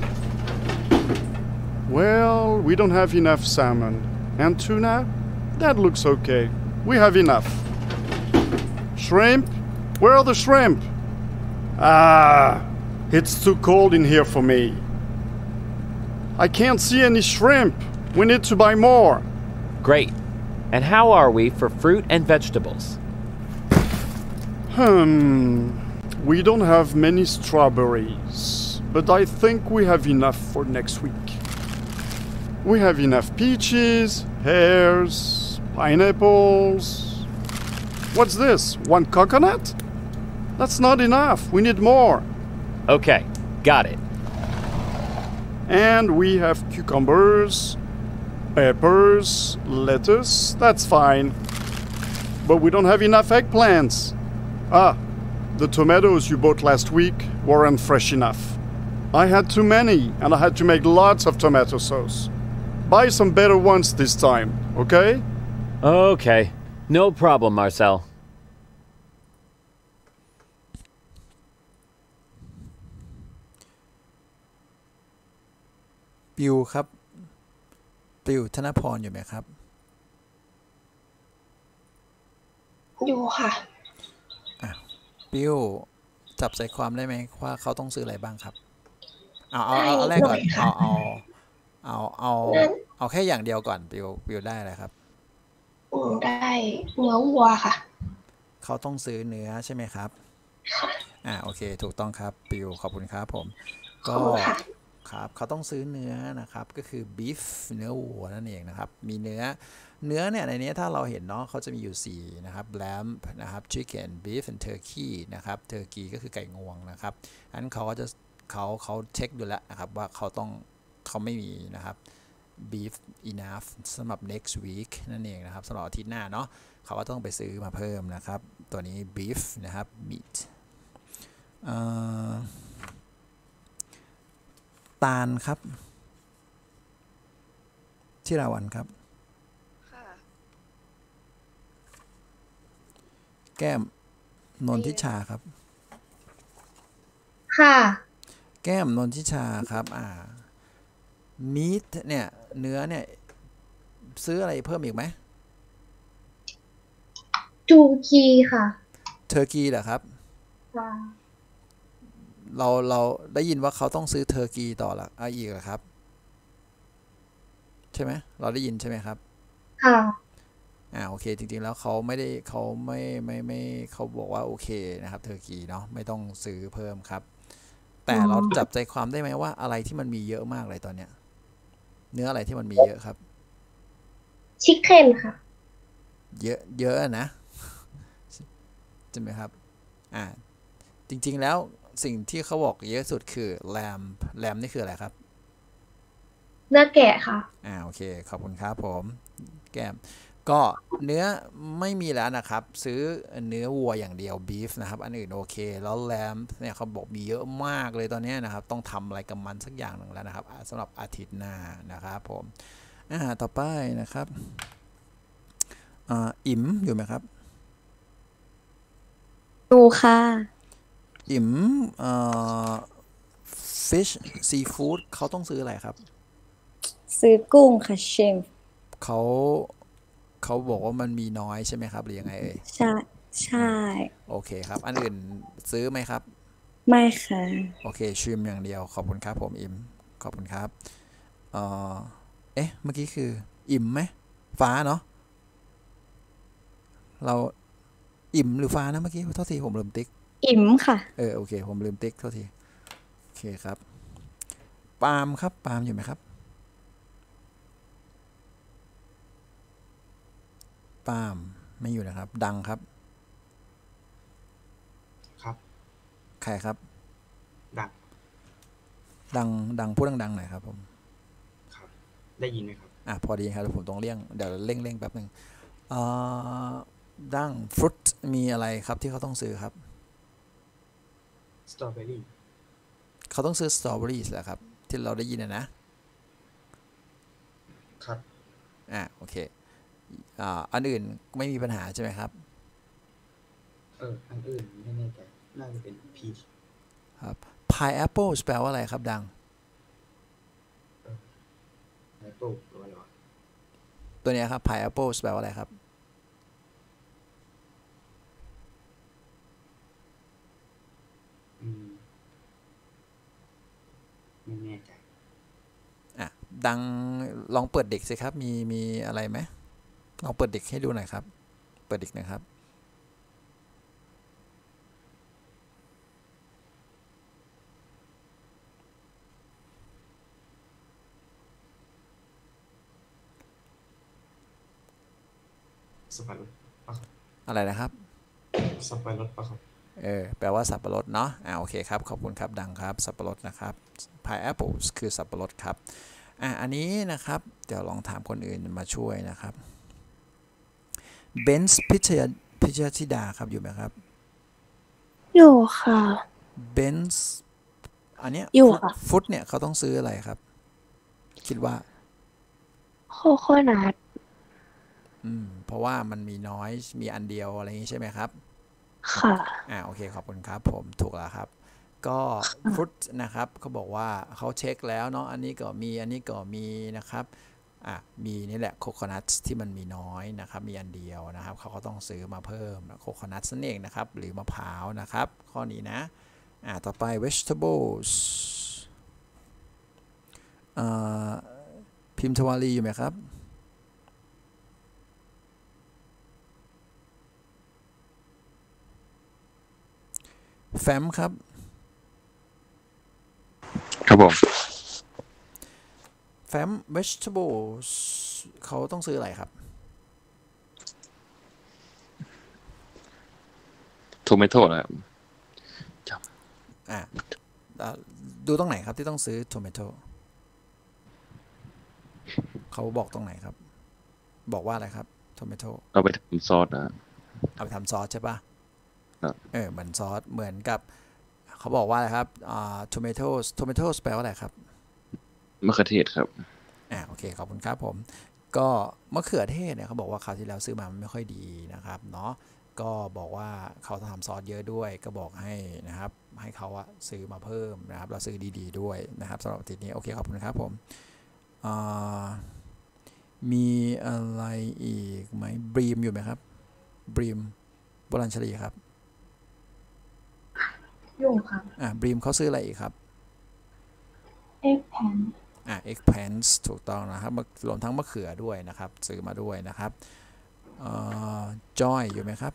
Well, we don't have enough salmon. And tuna? That looks okay. We have enough. Shrimp? Where are the shrimp? Ah, it's too cold in here for me. I can't see any shrimp. We need to buy more. Great. And how are we for fruit and vegetables? We don't have many strawberries, but I think we have enough for next week. We have enough peaches, pears, pineapples. What's this? One coconut? That's not enough. We need more. Okay, got it. And we have cucumbers, peppers, lettuce. That's fine. But we don't have enough eggplants. Ah, the tomatoes you bought last week weren't fresh enough. I had too many, and I had to make lots of tomato sauce. Buy some better ones this time, okay? Okay, no problem, Marcel. ปิวครับปิวธนพรอยู่ไหมครับอยู่ค่ะปิวจับใจความได้ไหมว่าเขาต้องซื้ออะไรบ้างครับ เอาแรกก่อนเอาแค่อย่างเดียวก่อนปิวได้อะไรครับได้เนื้อวัวค่ะเขาต้องซื้อเนื้อใช่ไหมครับโอเคถูกต้องครับปิวขอบคุณครับผมก็ครับเขาต้องซื้อเนื้อนะครับก็คือ beef เนื้อวัวนั่นเองนะครับมีเนื้อเนี่ยในนี้ถ้าเราเห็นเนาะเขาจะมีอยู่4นะครับ lamb นะครับ chicken beef and turkey นะครับ turkey ก็คือไก่งวงนะครับอันเขาก็จะเขาเช็คดูแล้วนะครับว่าเขาไม่มีนะครับ beef enough สำหรับ next week นั่นเองนะครับสำหรับอาทิตย์หน้าเนาะเขาก็ต้องไปซื้อมาเพิ่มนะครับตัวนี้ beef นะครับ meat ตาลครับที่ราวันครับแก้มนนทิชาครับค่ะแก้มนนทิชาครับมีทเนี่ยเนื้อเนี่ยซื้ออะไรเพิ่มอีกไหมทูคีค่ะเทอร์กีเหรอครับเราได้ยินว่าเขาต้องซื้อเทอร์กีต่อละอีกเหรอครับใช่ไหมเราได้ยินใช่ไหมครับค่ะโอเคจริงๆแล้วเขาบอกว่าโอเคนะครับเทอร์กีเนาะไม่ต้องซื้อเพิ่มครับแต่เราจับใจความได้ไหมว่าอะไรที่มันมีเยอะมากเลยตอนเนี้ยเนื้ออะไรที่มันมีเยอะครับชิคเก้นค่ะเยอะนะใช่ไหมครับจริงๆแล้วสิ่งที่เขาบอกเยอะสุดคือแรมนี่คืออะไรครับเนื้อแกะค่ะโอเคขอบคุณครับผมแก้มก็เนื้อไม่มีแล้วนะครับซื้อเนื้อวัวอย่างเดียว beef นะครับอันอื่นโอเคแล้วแรมเนี่ยเขาบอกมีเยอะมากเลยตอนนี้นะครับต้องทำอะไรกับมันสักอย่างหนึ่งแล้วนะครับสำหรับอาทิตย์หน้านะครับผมต่อไปนะครับอิ่มอยู่ไหมครับดูค่ะอิ่มfish seafood เขาต้องซื้ออะไรครับซื้อกุ้งค่ะเชฟเขาบอกว่ามันมีน้อยใช่ไหมครับหรือยังไงเอ่ยใช่โอเคครับอันอื่นซื้อไหมครับไม่ค่ะโอเคชิมอย่างเดียวขอบคุณครับผมอิ่มขอบคุณครับเมื่อกี้คืออิ่มไหมฟ้าเนาะเราอิ่มหรือฟ้านะเมื่อกี้โทษทีผมลืมติ๊กอิ่มค่ะโอเคผมลืมติ๊กโทษทีโอเคครับปาล์มครับปาล์มอยู่ไหมครับปาล์มไม่อยู่นะครับดังครับครับใครครับดังพูดดังๆหน่อยครับผมครับได้ยินไหมครับพอดีครับผมต้องเดี๋ยวเร่งแป๊บนึงดังฟรุตมีอะไรครับที่เขาต้องซื้อครับสตรอเบอรี่เขาต้องซื้อสตรอเบอรี่แหละครับที่เราได้ยินครับโอเคอันอื่นไม่มีปัญหาใช่ไหมครับอันอื่นไม่แน่ใจน่าจะเป็นพีชครับ pineapple แปลว่าอะไรครับดัง pineapple ตัวนี้ครับ pineapple แปลว่าอะไรครับดังลองเปิดเด็กสิครับมีอะไรไหมลองเปิดเด็กให้ดูหน่อยครับเปิดเด็กหน่อยครับสับปะรดปะครับอะไรนะครับสับปะรดปะครับแปลว่าสับปะรดเนาะโอเคครับขอบคุณครับดังครับสับปะรดนะครับ pineapples คือสับปะรดครับอันนี้นะครับเดี๋ยวลองถามคนอื่นมาช่วยนะครับเบนซ์พิชยธิดาครับอยู่ไหมครับอยู่ค่ะเบนซ์อันเนี้ยอยู่ค่ะฟุตเนี่ยเขาต้องซื้ออะไรครับคิดว่าโคโคนัทเพราะว่ามันมีน้อยมีอันเดียวอะไรอย่างนี้ใช่ไหมครับค่ะโอเคขอบคุณครับผมถูกแล้วครับก็ฟรุตนะครับเขาบอกว่าเขาเช็คแล้วเนาะอันนี้ก็มีอันนี้ก็มีนะครับมีนี่แหละโคโคนัทที่มันมีน้อยนะครับมีอันเดียวนะครับเขาก็ต้องซื้อมาเพิ่มโคโคนัทนั่นเองนะครับหรือมะพร้าวนะครับข้อนี้นะต่อไป vegetables พิมพ์ทวารีอยู่ไหมครับแฟมครับครับผมแฟม vegetables เขาต้องซื้ออะไรครับโทเมโต้นะครับดูตรงไหนครับที่ต้องซื้อโทเมโต้เขาบอกตรงไหนครับบอกว่าอะไรครับโทเมโต้เอาไปทำซอสนะเอาไปทำซอสใช่ปะเหมือนซอสเหมือนกับเขาบอกว่าอะไรครับtomatoes แปลว่าอะไรครับมะเขือเทศครับโอเคขอบคุณครับผมก็มะเขือเทศเนี่ยเขาบอกว่าคราวที่แล้วซื้อมามันไม่ค่อยดีนะครับเนาะก็บอกว่าเขาทำซอสเยอะด้วยก็บอกให้นะครับให้เขาซื้อมาเพิ่มนะครับเราซื้อดีๆด้วยนะครับสำหรับอาทิตย์นี้โอเคขอบคุณครับผมมีอะไรอีกไหมบรีมอยู่ไหมครับบรีมบรัญชลีครับอยู่ค่ะบรีมเขาซื้ออะไรอีกครับ eggplant eggplant ถูกต้องนะครับรวมทั้งมะเขือด้วยนะครับซื้อมาด้วยนะครับJoy อยู่ไหมครับ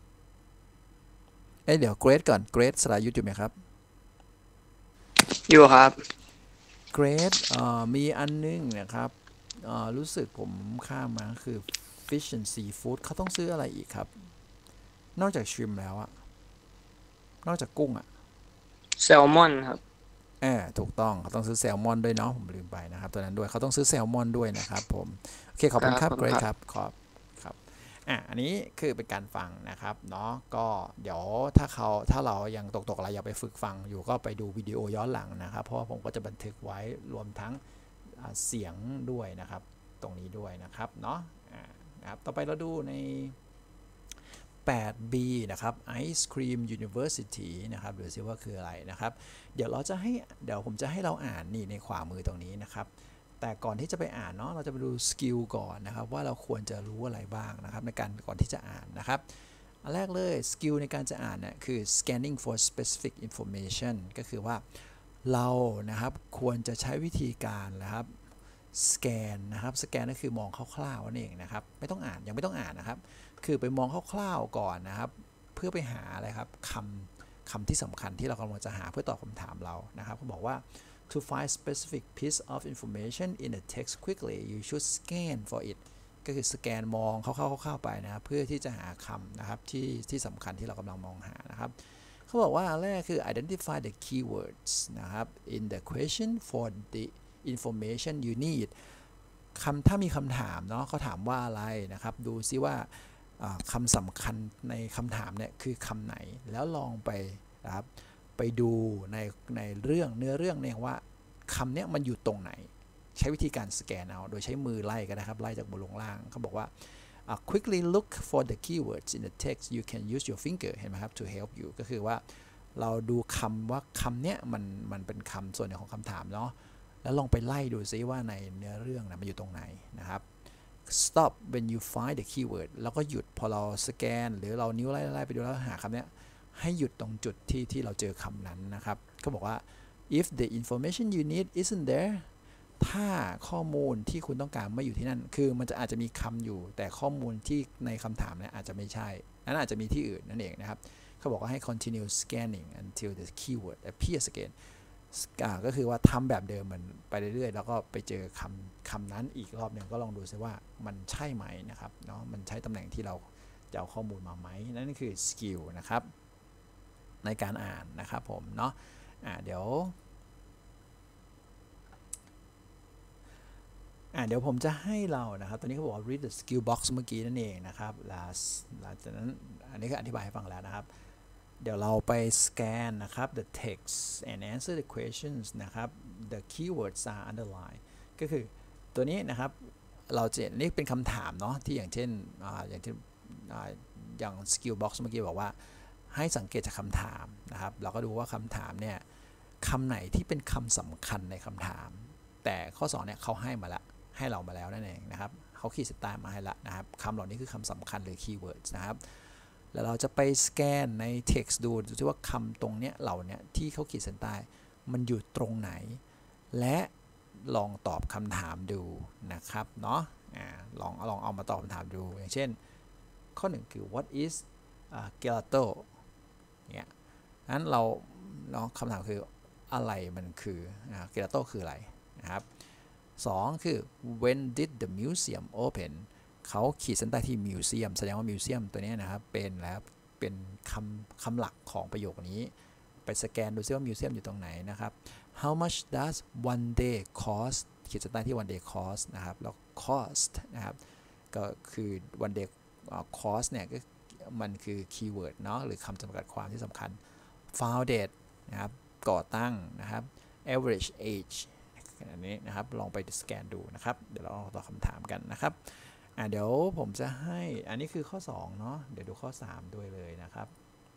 เดี๋ยว Grace ก่อน Grace สรายุทธอยู่ไหมครับอยู่ครับ Graceมีอันนึงนะครับรู้สึกผมข้ามมาคือ Fish and Seafood เขาต้องซื้ออะไรอีกครับนอกจากชิมแล้วนอกจากกุ้งแซลมอนครับถูกต้องเขาต้องซื้อแซลมอนด้วยเนาะผมลืมไปนะครับตัวนั้นด้วยเขาต้องซื้อแซลมอนด้วยนะครับผมโอเคขอบคุณครับเกรทครับขอบครับอันนี้คือเป็นการฟังนะครับเนาะก็เดี๋ยวถ้าเรายังตกอะไรอยากไปฝึกฟังอยู่ก็ไปดูวิดีโอย้อนหลังนะครับเพราะว่าผมก็จะบันทึกไว้รวมทั้งเสียงด้วยนะครับตรงนี้ด้วยนะครับเนาะนะครับต่อไปเราดูใน8B นะครับ Ice Cream University นะครับดูซิว่าคืออะไรนะครับเดี๋ยวผมจะให้เราอ่านนี่ในขวามือตรงนี้นะครับแต่ก่อนที่จะไปอ่านเนาะเราจะไปดูสกิลก่อนนะครับว่าเราควรจะรู้อะไรบ้างนะครับในการก่อนที่จะอ่านนะครับอันแรกเลยสกิลในการจะอ่านเนี่ยคือ scanning for specific information ก็คือว่าเรานะครับควรจะใช้วิธีการนะครับสแกนนะครับสแกนก็คือมองคร่าวๆนั่นเองนะครับไม่ต้องอ่านยังไม่ต้องอ่านนะครับคือไปมองคร่าวๆก่อนนะครับเพื่อไปหาอะไรครับคำที่สำคัญที่เรากำลังจะหาเพื่อตอบคำถามเรานะครับเขาบอกว่า to find specific piece of information in a text quickly you should scan for it ก็คือสแกนมองคร่าวๆไปนะครับเพื่อที่จะหาคำนะครับที่สำคัญที่เรากำลังมองหานะครับเขาบอกว่าแรกคือ identify the keywords นะครับ in the question for the information you need ถ้ามีคำถามเนาะเขาถามว่าอะไรนะครับดูซิว่าคำสำคัญในคำถามเนี่ยคือคำไหนแล้วลองไปนะครับไปดูในเรื่องเนื้อเรื่องเนี่ยว่าคำเนี้ยมันอยู่ตรงไหนใช้วิธีการสแกนเอาโดยใช้มือไล่กันนะครับไล่จากบนลงล่างเขาบอกว่า quickly look for the keywords in the text you can use your finger เห็นไหมครับ to help you ก็คือว่าเราดูคำว่าคำเนี้ยมันเป็นคำส่วนหนึ่งของคำถามเนาะแล้วลองไปไล่ดูซิว่าในเนื้อเรื่องนะมันอยู่ตรงไหนนะครับstop when you find the keyword แล้วก็หยุดพอเราสแกนหรือเรานิ้วไล่ไปดูแล้วหาคำนี้ให้หยุดตรงจุดที่เราเจอคำนั้นนะครับเขาบอกว่า if the information you need isn't there ถ้าข้อมูลที่คุณต้องการไม่อยู่ที่นั่นคือมันจะอาจจะมีคำอยู่แต่ข้อมูลที่ในคำถามเนี่ยอาจจะไม่ใช่นั้นอาจจะมีที่อื่นนั่นเองนะครับเขาบอกว่าให้ continue scanning until the keyword appears again ก็คือว่าทำแบบเดิมมันไปเรื่อยๆแล้วก็ไปเจอคำนั้นอีกรอบหนึ่งก็ลองดูซิว่ามันใช่ไหมนะครับเนาะมันใช่ตำแหน่งที่เราจะเอาข้อมูลมาไหมนั่นคือสกิลนะครับในการอ่านนะครับผมเนาะเดี๋ยวผมจะให้เรานะครับตอนนี้เขาบอกว่า read the skill box เมื่อกี้นั่นเองนะครับหลังจากนั้นอันนี้ก็อธิบายให้ฟังแล้วนะครับเดี๋ยวเราไปสแกนนะครับ the text and answer the questions นะครับ the keywords are underlined ก็คือตัวนี้นะครับเราจะนี่เป็นคำถามเนาะที่อย่างเช่นอย่าง skill box เมื่อกี้บอกว่าให้สังเกตจากคำถามนะครับเราก็ดูว่าคำถามเนี่ยคำไหนที่เป็นคำสำคัญในคำถามแต่ข้อ2เนี่ยเขาให้มาละให้เรามาแล้วนั่นเองนะครับเขาขีดเส้นใต้มาให้ละนะครับคำเหล่านี้คือคำสำคัญหรือ keywords นะครับแล้วเราจะไปสแกนใน text ดูซิว่าคำตรงเนี้ยเหล่านี้ที่เขาขีดเส้นใต้มันอยู่ตรงไหนและลองตอบคำถามดูนะครับเนาะลองเอามาตอบคำถามดูอย่างเช่นข้อ1คือ what is gelato เนี่ยนั้นเราคำถามคืออะไรมันคือgelato คืออะไรนะครับ2คือ when did the museum open เขาขีดเส้นใต้ที่ museum แสดงว่า museum ตัวนี้นะครับเป็นคำหลักของประโยคนี้ไปสแกนดูซิว่า museum อยู่ตรงไหนนะครับ how much does one day cost ขีดเส้นใต้ที่ one day cost นะครับแล้ว cost นะครับก็คือ one day cost เนี่ยก็มันคือ keyword เนาะหรือคำจำกัดความที่สำคัญ founded นะครับก่อตั้งนะครับ average age อันนี้นะครับลองไปสแกนดูนะครับเดี๋ยวเราลองตอบคำถามกันนะครับเดี๋ยวผมจะให้อันนี้คือข้อ2เนาะเดี๋ยวดูข้อ3ด้วยเลยนะครับ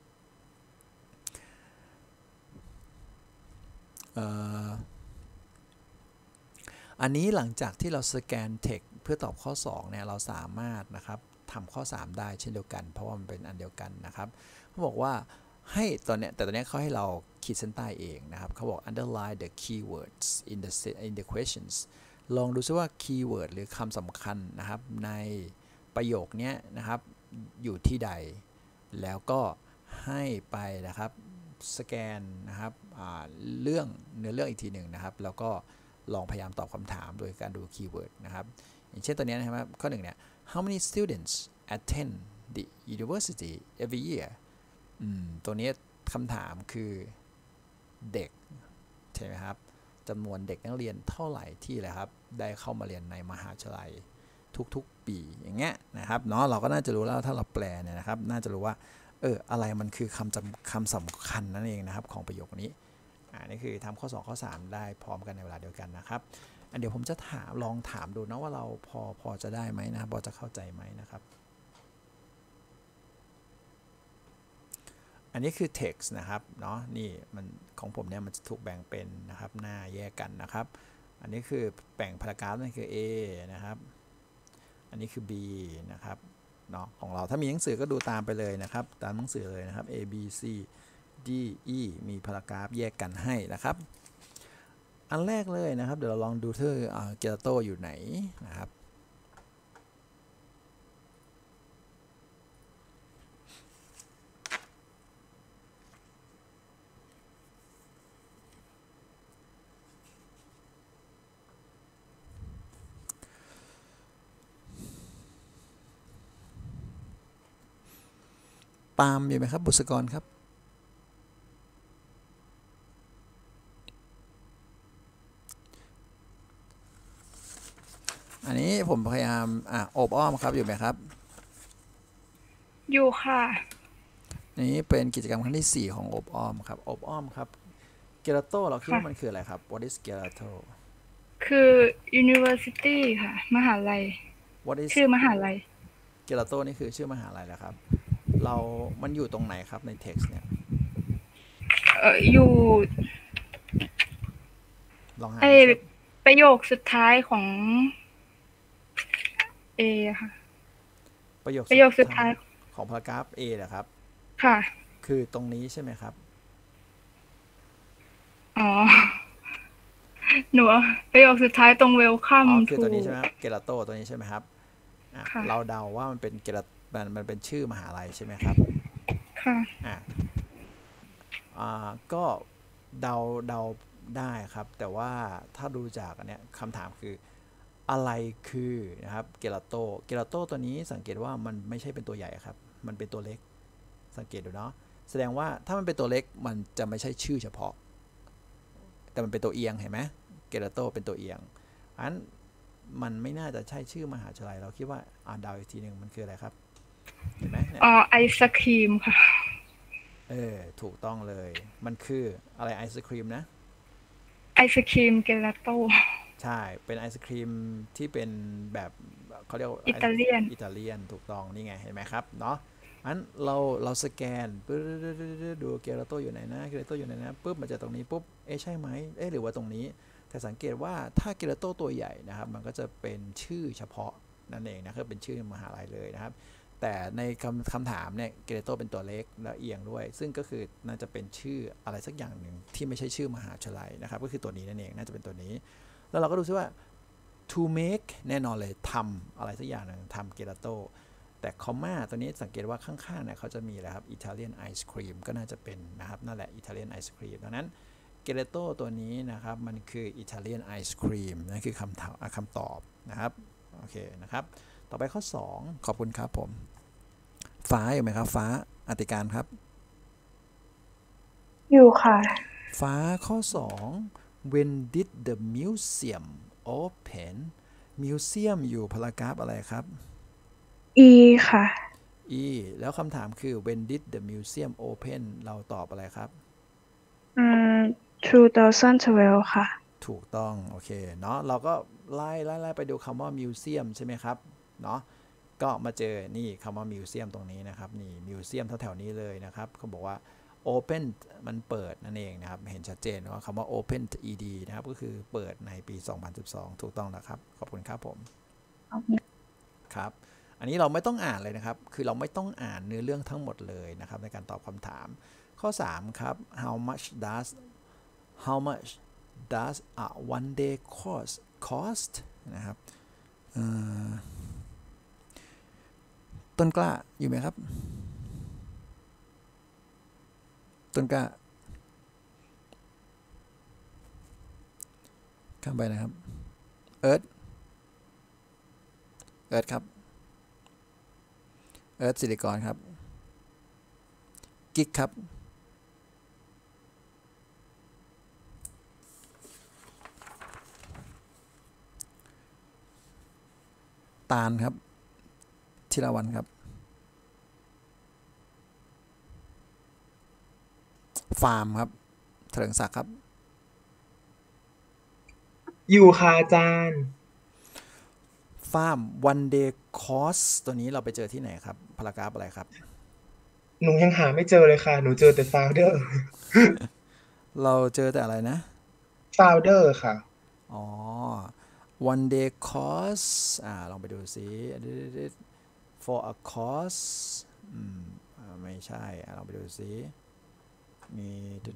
อันนี้หลังจากที่เราสแกน text เพื่อตอบข้อ2เนี่ยเราสามารถนะครับทำข้อ3ได้เช่นเดียวกันเพราะว่ามันเป็นอันเดียวกันนะครับเขาบอกว่าให้ตอนนี้เขาให้เราขีดเส้นใต้เองนะครับเขาบอก underline the keywords in the questions ลองดูซิว่าคีย์เวิร์ดหรือคำสำคัญนะครับในประโยคนี้นะครับอยู่ที่ใดแล้วก็ให้ไปนะครับสแกนนะครับเนื้อเรื่องอีกทีหนึ่งนะครับแล้วก็ลองพยายามตอบคำถามโดยการดูคีย์เวิร์ดนะครับอย่างเช่นตัวนี้นะครับข้อ1เนี่ย how many students attend the university every year ตัวนี้คำถามคือเด็กใช่ไหมครับจำนวนเด็กนักเรียนเท่าไหร่ที่เลยครับได้เข้ามาเรียนในมหาวิทยาลัยทุกๆปีอย่างเงี้ยนะครับเนาะเราก็น่าจะรู้แล้วถ้าเราแปลเนี่ยนะครับน่าจะรู้ว่าอะไรมันคือคำสำคัญนั่นเองนะครับของประโยคนี้นี่คือทำข้อ2ข้อ3ได้พร้อมกันในเวลาเดียวกันนะครับเดี๋ยวผมจะลองถามดูนะว่าเราพอจะได้ไหมนะครับพอจะเข้าใจไหมนะครับอันนี้คือ text นะครับเนาะนี่มันของผมเนี่ยมันจะถูกแบ่งเป็นนะครับหน้าแยกกันนะครับอันนี้คือแบ่งพารากราฟนั่นคือ A นะครับอันนี้คือ B นะครับเนาะของเราถ้ามีหนังสือก็ดูตามไปเลยนะครับตามหนังสือเลยนะครับ A B C D E มีพารากราฟแยกกันให้นะครับอันแรกเลยนะครับเดี๋ยวเราลองดูที่เกลาโตอยู่ไหนนะครับปาล์มอยู่ไหมครับบุษกรครับอันนี้ผมพยายามอบอ้อมครับอยู่ไหมครับอยู่ค่ะนี้เป็นกิจกรรมครั้งที่4ของอบอ้อมครับอบอ้อมครับเกลาโตเราคิดว่ามันคืออะไรครับ What is gelato คือ University ค่ะมหาลัย What is ชื่อมหาลัยเกลาโตนี่คือชื่อมหาลัยแล้วครับมันอยู่ตรงไหนครับใน text เนี่ยอยู่ลองหาประโยคสุดท้ายของ A ค่ะประโยคสุดท้ายของพารากราฟ A เหรอครับค่ะคือตรงนี้ใช่ไหมครับอ๋อหนูประโยคสุดท้ายตรงอ๋ welcome อคือ to ตัวนี้ใช่ไหมครับเกลาโตตัวนี้ใช่ไหมครับอ่ะค่ะเราเดาว่ามันเป็นมันเป็นชื่อมหาลัยใช่ไหมครับค่ะอ่ะก็เดาได้ครับ แต่ว่าถ้าดูจากอันเนี้ยคำถามคืออะไรคือนะครับเกลาโตตัวนี้สังเกตว่ามันไม่ใช่เป็นตัวใหญ่ครับมันเป็นตัวเล็กสังเกตดูเนาะแสดงว่าถ้ามันเป็นตัวเล็กมันจะไม่ใช่ชื่อเฉพาะแต่มันเป็นตัวเอียงเห็นไหมเกลาโตเป็นตัวเอียงอันมันไม่น่าจะใช่ชื่อมหาวิทยาลัยเราคิดว่าเดาอีกทีหนึ่งมันคืออะไรครับเห็นไหมเนี่ยอ๋อไอศครีมค่ะถูกต้องเลยมันคืออะไรไอศครีมนะไอศครีมเกลาโตใช่เป็นไอศครีมที่เป็นแบบเขาเรียกว่าอิตาเลียนอิตาเลียนถูกต้องนี่ไงเห็นไหมครับเนาะอันเราสแกนปึ๊บดูเกลาโตอยู่ไหนนะเกลาโตอยู่ไหนนะปุ๊บมาจากตรงนี้ปุ๊บใช่ไหมหรือว่าตรงนี้แต่สังเกตว่าถ้าเกลาโตตัวใหญ่นะครับมันก็จะเป็นชื่อเฉพาะนั่นเองนะคือเป็นชื่อมหาลัยเลยนะครับแต่ในคำถามเนี่ยเกลาโตเป็นตัวเล็กและเอียงด้วยซึ่งก็คือน่าจะเป็นชื่ออะไรสักอย่างหนึ่งที่ไม่ใช่ชื่อมหาวิทยาลัยนะครับก็คือตัวนี้นั่นเองน่าจะเป็นตัวนี้แล้วเราก็ดูซิว่า to make แน่นอนเลยทำอะไรสักอย่างหนึ่งทำเกลาโตแต่คอมมาตัวนี้สังเกตว่าข้างๆเนี่ยเขาจะมีอะไรครับอิตาเลียนไอศครีมก็น่าจะเป็นนะครับนั่นแหละอิตาเลียนไอศครีมดังนั้นเกลาโตตัวนี้นะครับมันคืออิตาเลียนไอศครีมนั่นคือคำตอบนะครับโอเคนะครับต่อไปข้อ 2ขอบคุณครับผมฟ้าอยู่ไหมครับฟ้าอติการครับอยู่ค่ะฟ้าข้อ 2 when did the museum open museum อยู่พารากราฟอะไรครับ E ค่ะ E แล้วคำถามคือ when did the museum open เราตอบอะไรครับ 2012 ค่ะถูกต้องโอเคเนาะเราก็ไล่ไปดูคำว่า museum ใช่ไหมครับเนาะก็มาเจอนี่คำว่า museum ตรงนี้นะครับนี่ museum แถวๆนี้เลยนะครับเขาบอกว่า open มันเปิดนั่นเองนะครับเห็นชัดเจนว่าคำว่า open ed นะครับก็คือเปิดในปี 2012 ถูกต้องแล้วครับขอบคุณครับผมครับอันนี้เราไม่ต้องอ่านเลยนะครับคือเราไม่ต้องอ่านเนื้อเรื่องทั้งหมดเลยนะครับในการตอบคำถามข้อ 3 ครับ how much does a one day course cost นะครับต้นกล้าอยู่ไหมครับต้นกล้าข้ามไปนะครับเอิร์ธครับเอิร์ธศิริกรครับกิ๊กครับตาลครับธีรวรรณครับฟาร์มครับเถลิงศักดิ์ครับอยู่ค่ะอาจารย์ฟาร์ม one day course ตัวนี้เราไปเจอที่ไหนครับพารากราฟอะไรครับหนูยังหาไม่เจอเลยค่ะหนูเจอแต่ founder เราเจอแต่อะไรนะ founder ค่ะอ๋อ one day course ลองไปดูสิ for a course ไม่ใช่ลองไปดูสิมี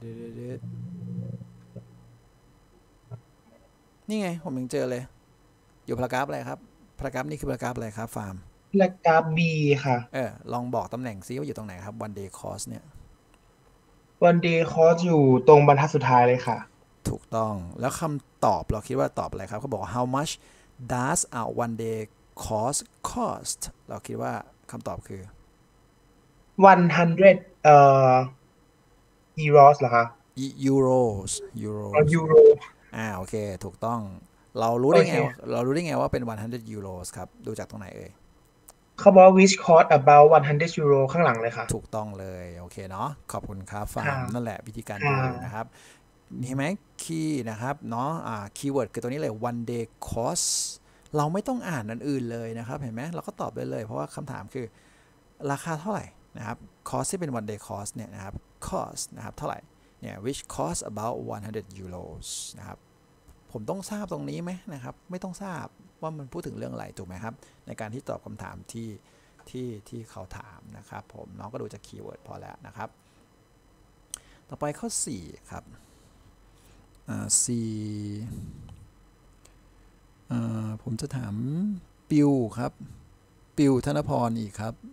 นี่ไงผมยังเจอเลยอยู่พารากราฟอะไรครับพารากราฟนี่คือพารากราฟอะไรครับฟาร์มพารากราฟ B ค่ะลองบอกตำแหน่งซิว่าอยู่ตรงไหนครับ one day course เนี่ย one day course อยู่ตรงบรรทัดสุดท้ายเลยค่ะถูกต้องแล้วคำตอบเราคิดว่าตอบอะไรครับเขาบอก how much does a one day course cost เราคิดว่าคำตอบคือ 100 euros เหรอคะ euros โอเคถูกต้องเรารู้ได้ไงว่าเป็น100 euros ครับดูจากตรงไหนเอ่ยเขาบอก which cost about 100 euro ข้างหลังเลยค่ะถูกต้องเลยโอเคเนาะขอบคุณครับฟาร์มนั่นแหละวิธีการดูนะครับเห็นไหมคีย์นะครับเนาะคีย์เวิร์ดคือตัวนี้เลย one day course เราไม่ต้องอ่านอันอื่นเลยนะครับเห็นไหมเราก็ตอบได้เลยเพราะว่าคำถามคือราคาเท่าไหร่นะครับ cost ที่เป็น one day course เนี่ยนะครับ cost นะครับเท่าไหร่เนี่ย which cost about 100 euros นะครับผมต้องทราบตรงนี้ไหมนะครับไม่ต้องทราบว่ามันพูดถึงเรื่องอะไรถูกไหมครับในการที่ตอบคำถามที่เขาถามนะครับผมน้องก็ดูจากคีย์เวิร์ดพอแล้วนะครับต่อไปข้อ 4 ครับ C ผมจะถามปิวครับปิวธนพรอีกครับ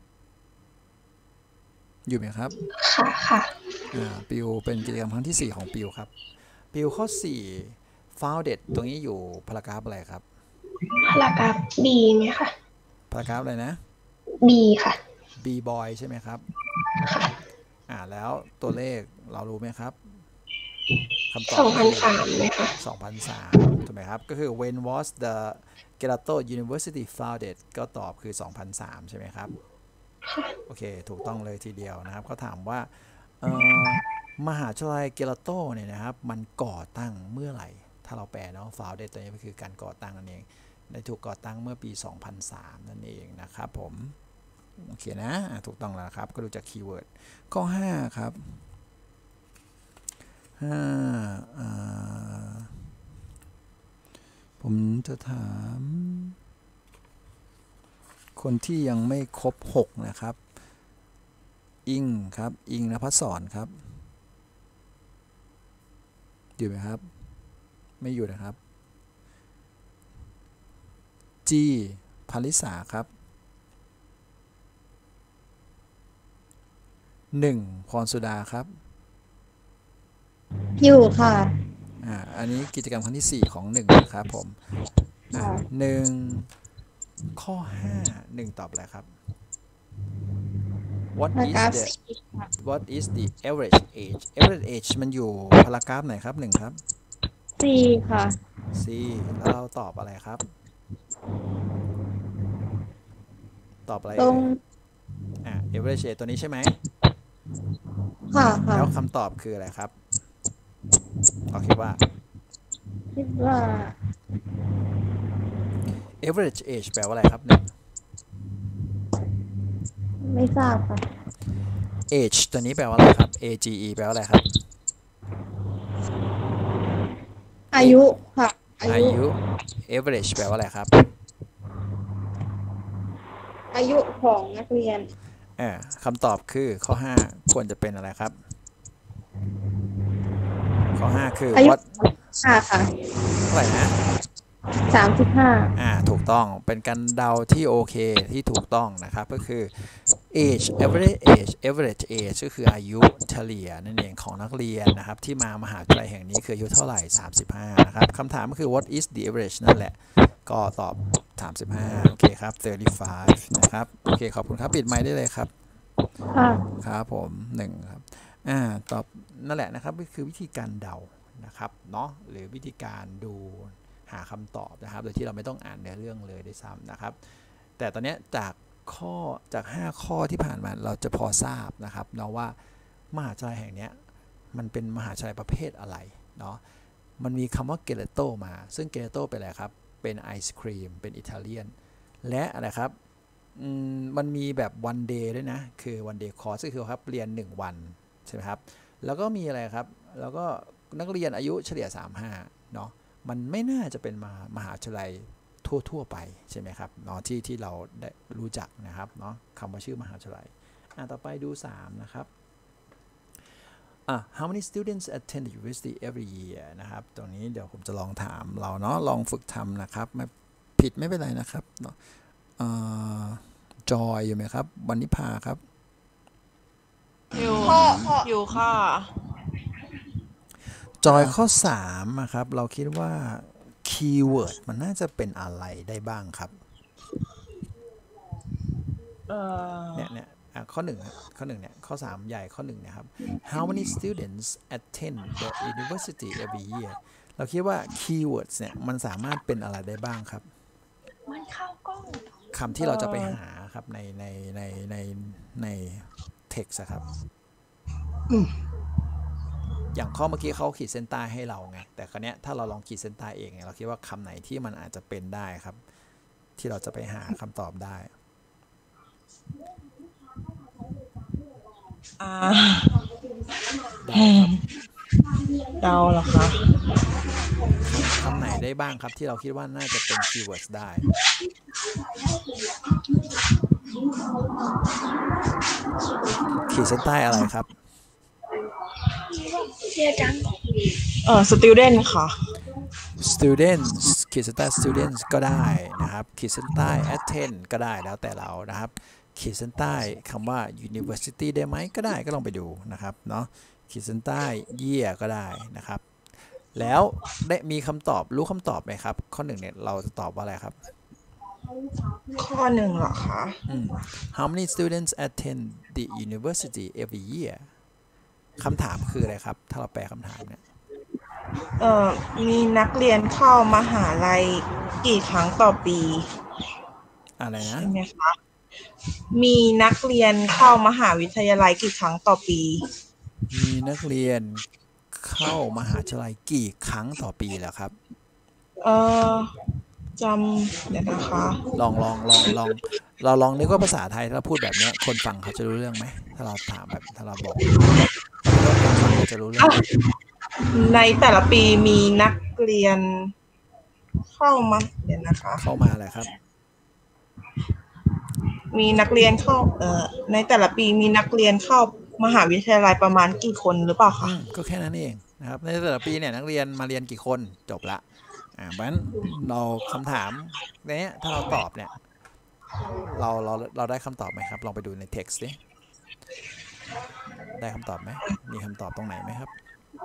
อยู่ไหมครับค่ะปิวเป็นกิจกรรมครั้งที่4ของปิวครับปิวข้อ4 founded ตรงนี้อยู่พารากราฟอะไรครับพารากราฟ B ไหมคะพารากราฟอะไรนะ B ค่ะ B boy ใช่ไหมครับแล้วตัวเลขเรารู้ไหมครับคำตอบ2003ไหมคะ2003ถูกไหมครับก็คือ when was the Gelato University founded ก็ตอบคือ2003ใช่ไหมครับโอเคถูกต้องเลยทีเดียวนะครับเขาถามว่ามหาวิทยาลัยเกลาโตเนี่ยนะครับมันก่อตั้งเมื่อไหร่ถ้าเราแปลเนาะ founded ตัวนี้ก็คือการก่อตั้งนั่นเองได้ถูกก่อตั้งเมื่อปี2003นั่นเองนะครับผมโอเคนะถูกต้องแล้วครับก็ดูจากคีย์เวิร์ดข้อ5ครับผมจะถามคนที่ยังไม่ครบ6นะครับอิงครับอิงนภัสสรครับอยู่ไหมครับไม่อยู่นะครับจีภาริสาครับ1พรสุดาครับอยู่ค่ะอันนี้กิจกรรมครั้งที่4ของ1นะครับผม1ข้อ5 1ตอบอะไรครับ What is the average age average age มันอยู่พารากราฟไหนครับ1ครับ C ค่ะ C แล้วเราตอบอะไรครับตอบอะไรตรง average age ตัวนี้ใช่ไหมค่ะแล้วคำตอบคืออะไรครับเราคิดว่า average age แปลว่าอะไรครับไม่ทราบค่ะ age ตัวนี้แปลว่าอะไรครับ age แปลว่าอะไรครับอายุค่ะอายุ average แปลว่าอะไรครับอายุของนักเรียนคำตอบคือข้อ5ควรจะเป็นอะไรครับข้อ5คือ what ค่ะเท่าไหร่นะ 35 ถูกต้องเป็นการเดาที่โอเคที่ถูกต้องนะครับก็คือ age average age ก็คืออายุเฉลี่ยนั่นเองของนักเรียนนะครับที่มามหาวิทยาลัยแห่งนี้คืออายุเท่าไหร่35นะครับคำถามก็คือ what is the average นั่นแหละก็ตอบ35โอเคครับ35นะครับโอเคขอบคุณครับปิดไมค์ได้เลยครับครับผม1ครับตอบนั่นแหละนะครับก็คือวิธีการเดานะครับเนาะหรือวิธีการดูหาคำตอบนะครับโดยที่เราไม่ต้องอ่านเนื้อเรื่องเลยด้วยซ้ำนะครับแต่ตอนนี้จาก5ข้อที่ผ่านมาเราจะพอทราบนะครับเนาะว่ามหาวิทยาลัยแห่งนี้มันเป็นมหาวิทยาลัยประเภทอะไรเนาะมันมีคำว่าเกลาโตมาซึ่งเกลาโตเป็นอะไรครับเป็นไอศครีมเป็นอิตาเลียนและอะไรครับมันมีแบบวันเดย์ด้วยนะคือวันเดย์คอร์สก็คือครับเรียน1วันใช่ไหมครับแล้วก็มีอะไรครับแล้วก็นักเรียนอายุเฉลี่ย35เนาะมันไม่น่าจะเป็นมหาวิทยาลัยทั่วไปใช่ไหมครับเนาะที่เราได้รู้จักนะครับเนาะคำว่าชื่อมหาวิทยาลัยต่อไปดู3นะครับhow many students attend the university every year นะครับตรงนี้เดี๋ยวผมจะลองถามเราเนาะลองฝึกทำนะครับไม่ผิดไม่เป็นไรนะครับเนาะจอยอยู่ไหมครับวรรณิภาครับอยู่ค่ะจอยข้อ3นะครับเราคิดว่าคีย์เวิร์ดมันน่าจะเป็นอะไรได้บ้างครับเนี่ยข้อ1เนี่ยข้อ3ใหญ่ข้อ1เนี่ยครับ how many students attend the university every year เราคิดว่าคีย์เวิร์ดเนี่ยมันสามารถเป็นอะไรได้บ้างครับมันเข้ากล้องคำที่เราจะไปหาครับใน text ครับอย่างข้อเมื่อกี้เขาขีดเส้นใต้ให้เราไงแต่คราวนี้ถ้าเราลองขีดเส้นใต้เองเราคิดว่าคำไหนที่มันอาจจะเป็นได้ครับที่เราจะไปหาคำตอบได้เดาเหรอคะคำไหนได้บ้างครับที่เราคิดว่าน่าจะเป็นคีย์เวิร์ดได้ขีดเส้นใต้อะไรครับ student ค่ะ students ขีดเส้นใต้ students ก็ได้นะครับขีดเส้นใต้ attend ก็ได้แล้วแต่เรานะครับขีดเส้นใต้คำว่า university ได้ไหมก็ได้ก็ลองไปดูนะครับเนาะขีดเส้นใต้ year ก็ได้นะครับแล้วได้มีคำตอบรู้คำตอบไหมครับข้อหนึ่งเนี่ยเราจะตอบว่าอะไรครับข้อหนึ่งเหรอคะ How many students attend the university every year คำถามคืออะไรครับถ้าเราแปลคำถามเนี่ยมีนักเรียนเข้ามหาลัยกี่ครั้งต่อปีอะไรนะใช่ไหมคะมีนักเรียนเข้ามหาวิทยาลัยกี่ครั้งต่อปีมีนักเรียนเข้ามหาวิทยาลัยกี่ครั้งต่อปีแล้วครับจำเดี๋ยวนะคะลองเราลองนึกว่าภาษาไทยถ้าเราพูดแบบนี้คนฟังเขาจะรู้เรื่องไหมถ้าเราถามแบบถ้าเราบอกคนฟังจะรู้เรื่องในแต่ละปีมีนักเรียนเข้ามาเดี๋ยวนะคะเข้ามาอะไรครับมีนักเรียนเข้าในแต่ละปีมีนักเรียนเข้ามหาวิทยาลัยประมาณกี่คนหรือเปล่าคะก็แค่นั้นเองนะครับในแต่ละปีเนี่ยนักเรียนมาเรียนกี่คนจบละเพราะฉะนั้นเราคำถามนี้ถ้าเราตอบเนี่ยเราได้คำตอบไหมครับลองไปดูใน text ดิได้คำตอบไหมมีคำตอบตรงไหนไหมครับ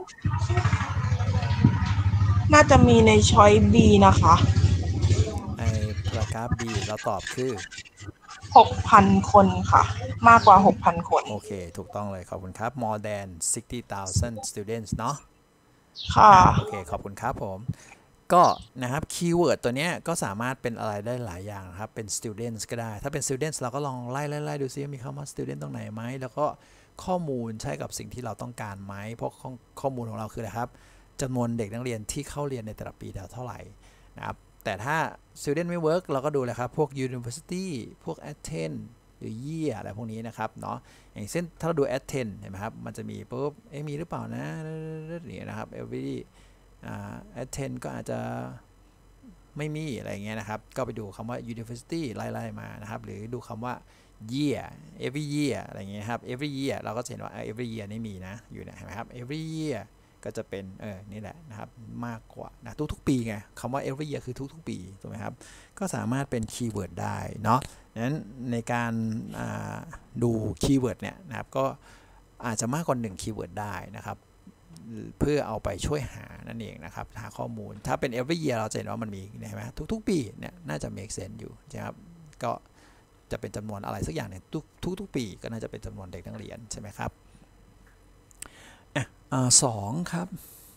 น่าจะมีในช้อย B นะคะในพารากราฟ B เราตอบคือ 6,000 คนค่ะมากกว่า 6,000 คนโอเคถูกต้องเลยขอบคุณครับ more than 60,000 students เนาะค่ะโอเคขอบคุณครับผมก็นะครับคีย์เวิร์ดตัวนี้ก็สามารถเป็นอะไรได้หลายอย่างนะครับเป็น students ก็ได้ถ้าเป็น students เราก็ลองไล่ดูซิมีคำว่า student ตรงไหนไหมแล้วก็ข้อมูลใช่กับสิ่งที่เราต้องการไหมเพราะข้อมูลของเราคืออะไรครับจำนวนเด็กนักเรียนที่เข้าเรียนในแต่ละปีเท่าไหร่นะครับแต่ถ้า student ไม่ work เราก็ดูเลยครับพวก university พวก attend หรือ year อะไรพวกนี้นะครับเนาะอย่างเช่นถ้าเราดู attend เห็นไหมครับมันจะมีปุ๊บมีหรือเปล่านะนี่นะครับ every attend ก็อาจจะไม่มีอะไรเงี้ยนะครับก็ไปดูคำว่า university ไล่มานะครับหรือดูคำว่า year every year อะไรเงี้ยครับ every year เราก็เห็นว่า every year นี่มีนะอยู่นะเห็นไหมครับ every year ก็จะเป็นนี่แหละนะครับมากกว่านะทุกๆปีไงคำว่า every year คือทุกๆปีถูกไหมครับก็สามารถเป็นคีย์เวิร์ดได้เนาะนั้นในการดูคีย์เวิร์ดเนี่ยนะครับก็อาจจะมากกว่า1คีย์เวิร์ดได้นะครับเพื่อเอาไปช่วยหานั่นเองนะครับหาข้อมูลถ้าเป็น every year เราจะเห็นว่ามันมีเห็นไหมทุกๆปีเนี่ยน่าจะ make sense อยู่นะครับก็จะเป็นจำนวนอะไรสักอย่างเนี่ยทุกปีก็น่าจะเป็นจำนวนเด็กนักเรียนใช่ไหมครับ2ครับ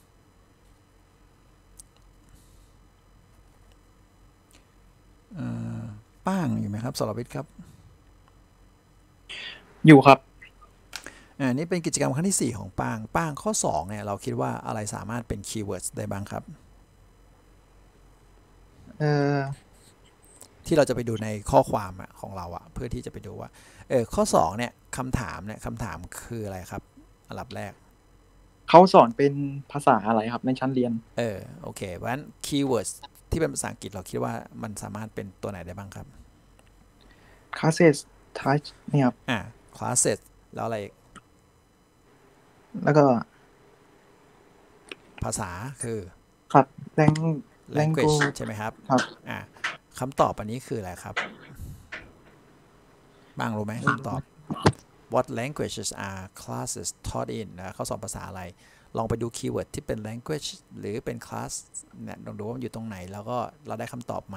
ป้างอยู่ไหมครับสรวิทย์ครับอยู่ครับนี่เป็นกิจกรรมครั้งที่4ของป้างข้อ2เนี่ยเราคิดว่าอะไรสามารถเป็นคีย์เวิร์ดได้บ้างครับที่เราจะไปดูในข้อความของเราเพื่อที่จะไปดูว่าข้อ2เนี่ยคำถามคืออะไรครับอันดับแรกเขาสอนเป็นภาษาอะไรครับในชั้นเรียนโอเคเพราะฉะนั้นคีย์เวิร์ดที่เป็นภาษาอังกฤษเราคิดว่ามันสามารถเป็นตัวไหนได้บ้างครับ classes touch เนี่ยครับ classes แล้วอะไรอีกแล้วก็ภาษาคือครับ language ใช่ไหมครับครับคำตอบอันนี้คืออะไรครับบ้างรู้ไหมคำตอบ What languages are classes taught in นะเขาสอนภาษาอะไรลองไปดูคีย์เวิร์ดที่เป็น language หรือเป็น class เนี่ยลองดูว่ามันอยู่ตรงไหนแล้วก็เราได้คำตอบไหม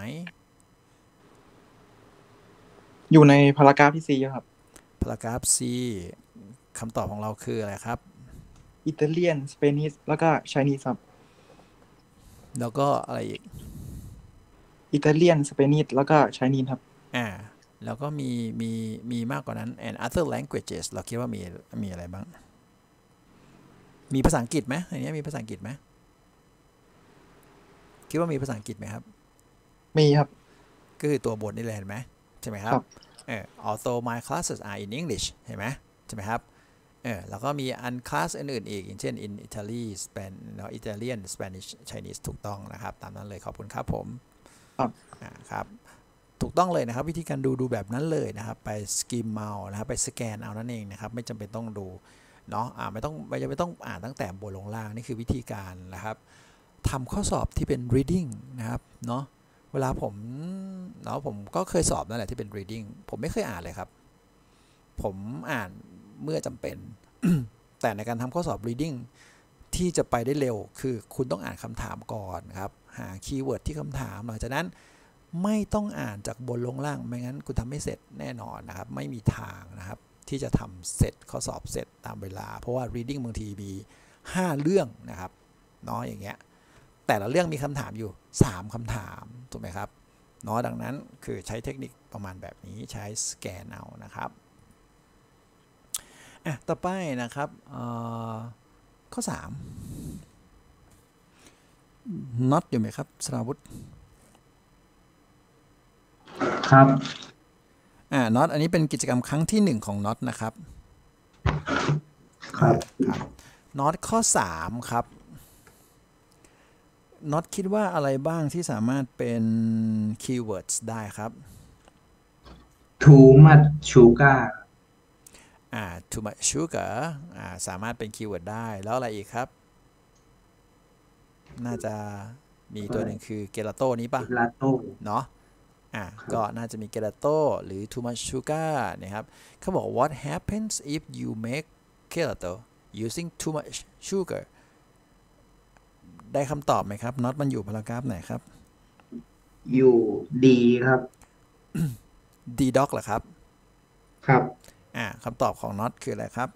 อยู่ในพารากราฟที่ C ครับพารากราฟ C คำตอบของเราคืออะไรครับ Italian Spanish แล้วก็ Chinese ครับแล้วก็อะไรอีก Italian Spanish แล้วก็ Chinese ครับแล้วก็มีมากกว่านั้น and other languages เราคิดว่ามีอะไรบ้างมีภาษาอังกฤษไหมอันนี้มีภาษาอังกฤษไหมคิดว่ามีภาษาอังกฤษไหมครับมีครับก็คือตัวบทนี่เลยเห็นไหมใช่ไหมครับalthough my classes are in English เห็นไหมใช่ไหมครับแล้วก็มีอันคลาสอื่นๆอีกอย่างเช่น in Italy Italian Spanish Chinese ถูกต้องนะครับตามนั้นเลยขอบคุณครับผมครับถูกต้องเลยนะครับวิธีการดูแบบนั้นเลยนะครับไปสกิมเอานะครับไปสแกนเอานั่นเองนะครับไม่จำเป็นต้องดูเนาะไม่ต้องอ่านตั้งแต่บนลงล่างนี่คือวิธีการนะครับทำข้อสอบที่เป็น reading นะครับเนาะเวลาผมก็เคยสอบนั่นแหละที่เป็น reading ผมไม่เคยอ่านเลยครับผมอ่านเมื่อจำเป็น แต่ในการทำข้อสอบ reading ที่จะไปได้เร็วคือคุณต้องอ่านคำถามก่อนครับหาคีย์เวิร์ดที่คำถามหลังจากนั้นไม่ต้องอ่านจากบนลงล่างไม่งั้นคุณทำไม่เสร็จแน่นอนนะครับไม่มีทางนะครับที่จะทำเสร็จข้อสอบเสร็จตามเวลาเพราะว่า reading บางทีมี5เรื่องนะครับเนาะอย่างเงี้ยแต่ละเรื่องมีคำถามอยู่3คำถามถูกไหมครับเนาะดังนั้นคือใช้เทคนิคประมาณแบบนี้ใช้สแกนเอานะครับต่อไปนะครับข้อ3 not อยู่ไหมครับสราวุธครับ not อันนี้เป็นกิจกรรมครั้งที่1ของ not นะครับครับ not ข้อ3ครับ not คิดว่าอะไรบ้างที่สามารถเป็น keywords ได้ครับ too much sugar too much sugar สามารถเป็น keyword ได้แล้วอะไรอีกครับน่าจะมีตัวหนึ่งคือ gelato นี้ป่ะ gelato เนาะก็น่าจะมี gelato หรือ too much sugar นะครับเขาบอก what happens if you make gelato using too much sugar ได้คำตอบไหมครับ not มันอยู่พารากราฟไหนครับอยู่ดีครับ d dog เหรอครับครับคำตอบของ not คืออะไรครับ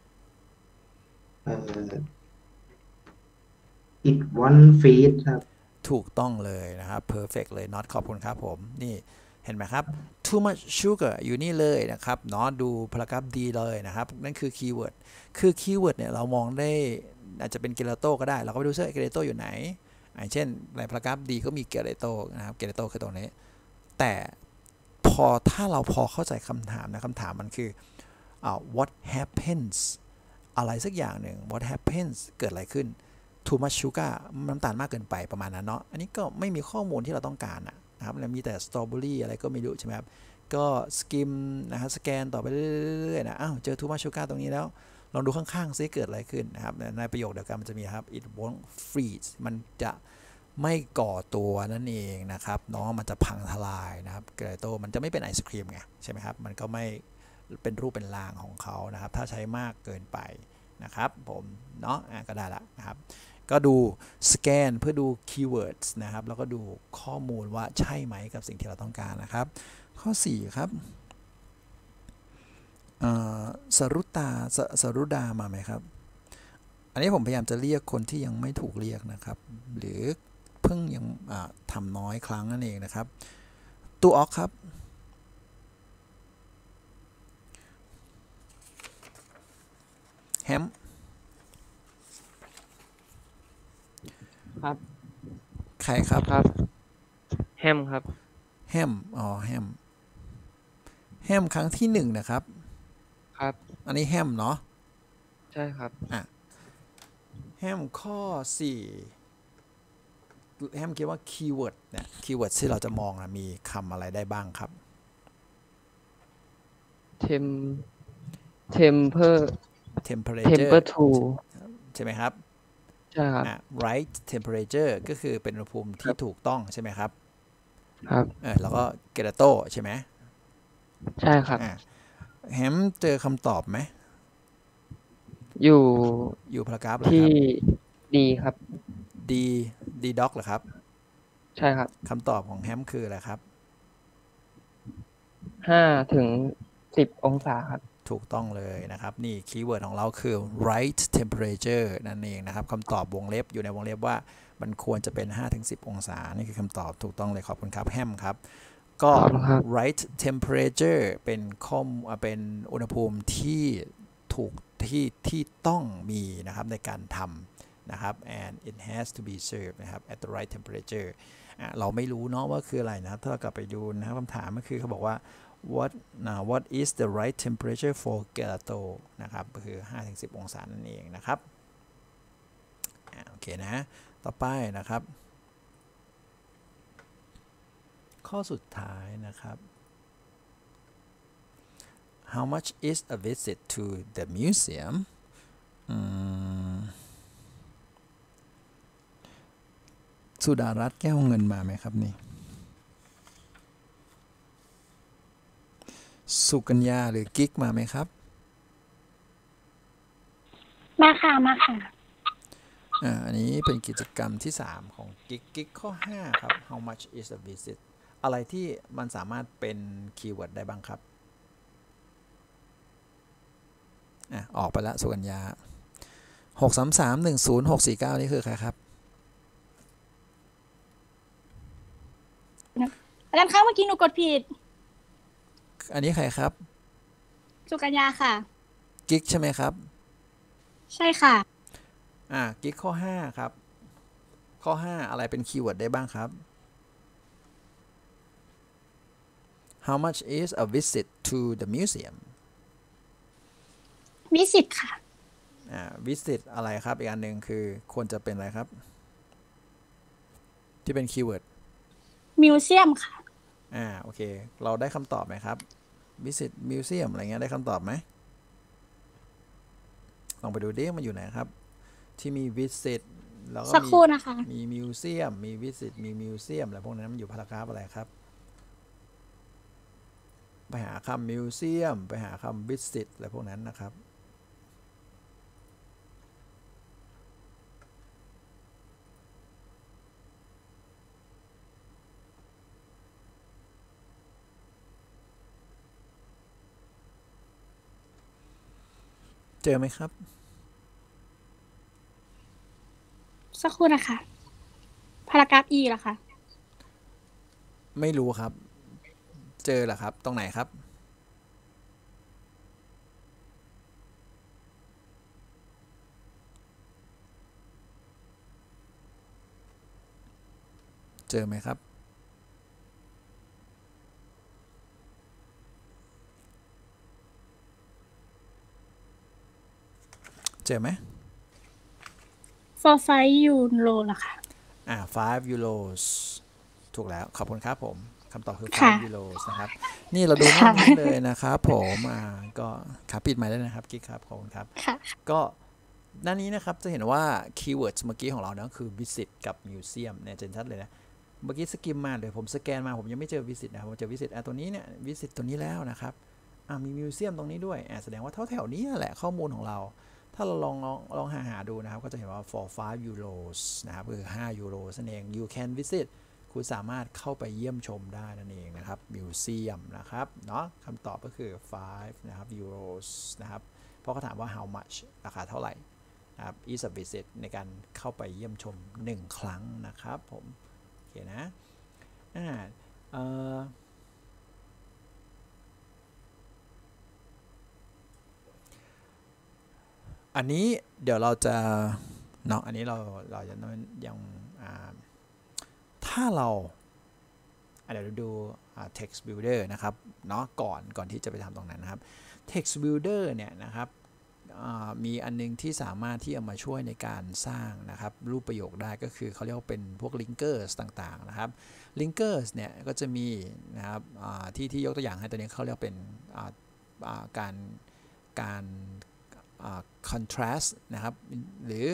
it won't feed ครับถูกต้องเลยนะครับ perfect เลย not ขอบคุณครับผมนี่เห็นไหมครับ too much sugar อยู่นี่เลยนะครับเนาะดูพารากราฟดีเลยนะครับนั่นคือ keyword คือ keyword เนี่ยเรามองได้อาจจะเป็น gelato ก็ได้เราก็ไปดูซิ gelato อยู่ไหนอย่างเช่นในพารากราฟดีก็มี gelato นะครับ gelato คือตรงนี้แต่ถ้าเราพอเข้าใจคำถามนะคำถามมันคือwhat happens อะไรสักอย่างหนึ่ง what happens เกิดอะไรขึ้น too much sugar น้ำตาลมากเกินไปประมาณนั้นเนาะอันนี้ก็ไม่มีข้อมูลที่เราต้องการนะครับมีแต่สตรอเบอรี่อะไรก็ไม่รู้ใช่ไหมครับก็สกิมนะครับสแกนต่อไปเรื่อยๆนะเจอ too much sugar ตรงนี้แล้วลองดูข้างๆซิเกิดอะไรขึ้นนะครับในประโยคเดียวกันมันจะมีครับ it won't freeze มันจะไม่ก่อตัวนั่นเองนะครับเนาะมันจะพังทลายนะครับเกรโตมันจะไม่เป็นไอศครีมไงใช่ไหมครับมันก็ไม่เป็นรูปเป็นร่างของเขานะครับถ้าใช้มากเกินไปนะครับผมเนาะก็ได้ละนะครับก็ดูสแกนเพื่อดู keywords นะครับแล้วก็ดูข้อมูลว่าใช่ไหมกับสิ่งที่เราต้องการนะครับข้อ4ครับสรุดามาไหมครับอันนี้ผมพยายามจะเรียกคนที่ยังไม่ถูกเรียกนะครับหรือเพิ่งยังทำน้อยครั้งนั่นเองนะครับตัวออกครับแฮมครับใครครับแฮมครับแฮมแฮมครั้งที่1นะครับครับอันนี้แฮมเนาะใช่ครับแฮมข้อ4แฮมคิดว่าคีย์เวิร์ดเนี่ยคีย์เวิร์ดที่เราจะมองมีคำอะไรได้บ้างครับ temperature ใช่ไหมครับใช่ครับ right temperature ก็คือเป็นอุณหภูมิที่ถูกต้องใช่ไหมครับครับแล้วก็ gelato ใช่ไหมใช่ครับแฮมเจอคำตอบไหมอยู่พารากราฟเลยครับที่ดีครับดีด็อกเหรอครับใช่ครับคำตอบของแฮมคืออะไรครับ 5 ถึง 10 องศาครับถูกต้องเลยนะครับนี่คีย์เวิร์ดของเราคือ right temperature นั่นเองนะครับคำตอบวงเล็บอยู่ในวงเล็บว่ามันควรจะเป็น 5-10 องศานี่คือคำตอบถูกต้องเลยขอบคุณครับแฮมครับก็ right temperature เป็นอุณหภูมิที่ถูกที่ต้องมีนะครับในการทำนะครับ and it has to be served นะครับ at the right temperature เราไม่รู้เนาะว่าคืออะไรนะครับถ้าเรากลับไปดูนะครับคำถามก็คือเขาบอกว่าwhat is the right temperature for gelato นะครับก็คือ 5-10 องศานั่นเองนะครับโอเคนะต่อไปนะครับข้อสุดท้ายนะครับ how much is a visit to the museum สุดารัตน์แก้วเงินมาไหมครับนี่สุกัญญาหรือกิ๊กมาไหมครับมาค่ะมาค่ะอันนี้เป็นกิจกรรมที่3ของกิ๊กข้อ5ครับ how much is a visit อะไรที่มันสามารถเป็นคีย์เวิร์ดได้บ้างครับออกไปละสุกัญญา63310 649นี่คือใครครับอาจารย์คะเมื่อกี้หนูกดผิดอันนี้ใครครับสุกัญญาค่ะกิ๊กใช่ไหมครับใช่ค่ะกิ๊กข้อ5ครับข้อ5อะไรเป็นคีย์เวิร์ดได้บ้างครับ How much is a visit to the museum visit ค่ะ visit อะไรครับอีกอันหนึ่งคือควรจะเป็นอะไรครับที่เป็นคีย์เวิร์ด museum ค่ะโอเคเราได้คำตอบไหมครับ visit museum อะไรเงี้ยได้คำตอบไหมลองไปดูดิมันอยู่ไหนครับที่มี visit แล้วก็สักครู่นะคะมี museum มี visit มี museum อะไรพวกนั้นมันอยู่พารากราฟอะไรครับไปหาคำ museum ไปหาคำ visit อะไรพวกนั้นนะครับเจอไหมครับสักครู่นะคะพารากราฟ E เหรอคะไม่รู้ครับเจอเหรอครับตรงไหนครับเจอไหมครับเจอไหม for 5 euro เหรอคะ 5 euros ถูกแล้วขอบคุณครับผมคำตอบคือ5 euros นะครับนี่เราดูหน้านี้เลยนะครับผมก็ครับปิดไมค์ได้นะครับกิ๊กครับขอบคุณครับก็หน้านี้นะครับจะเห็นว่าคีย์เวิร์ดเมื่อกี้ของเราเนี่ยคือ visit กับ museum เนี่ยเจนชัดเลยนะเมื่อกี้สกิมมาเดี๋ยวผมสแกนมาผมยังไม่เจอ visit นะครับผมเจอ visit ตัวนี้เนี่ย visit ตัวนี้แล้วนะครับมี museum ตรงนี้ด้วยแสดงว่าแถวๆนี้แหละข้อมูลของเราถ้าเราลองหาดูนะครับก็จะเห็นว่า for 5 euros นะครับคือ5 euros นั่นเอง you can visit คุณสามารถเข้าไปเยี่ยมชมได้นั่นเองนะครับ museum นะครับเนาะคำตอบก็คือ5นะครับ euros นะครับเพราะเขาถามว่า how much ราคาเท่าไหร่นะครับ is a visit ในการเข้าไปเยี่ยมชม1ครั้งนะครับผมโอเคนะอันนี้เดี๋ยวเราจะเนาะอันนี้เราจะยังถ้าเราเดี๋ยวดูtext builder นะครับเนาะก่อนที่จะไปทำตรงนั้นนะครับ text builder เนี่ยนะครับมีอันนึงที่สามารถที่จะมาช่วยในการสร้างนะครับรูปประโยคได้ก็คือเขาเรียกว่าเป็นพวก linkers ต่างๆนะครับ linkers เนี่ยก็จะมีนะครับที่ยกตัวอย่างให้ตัวนี้เขาเรียกเป็นการcontrast นะครับหรือ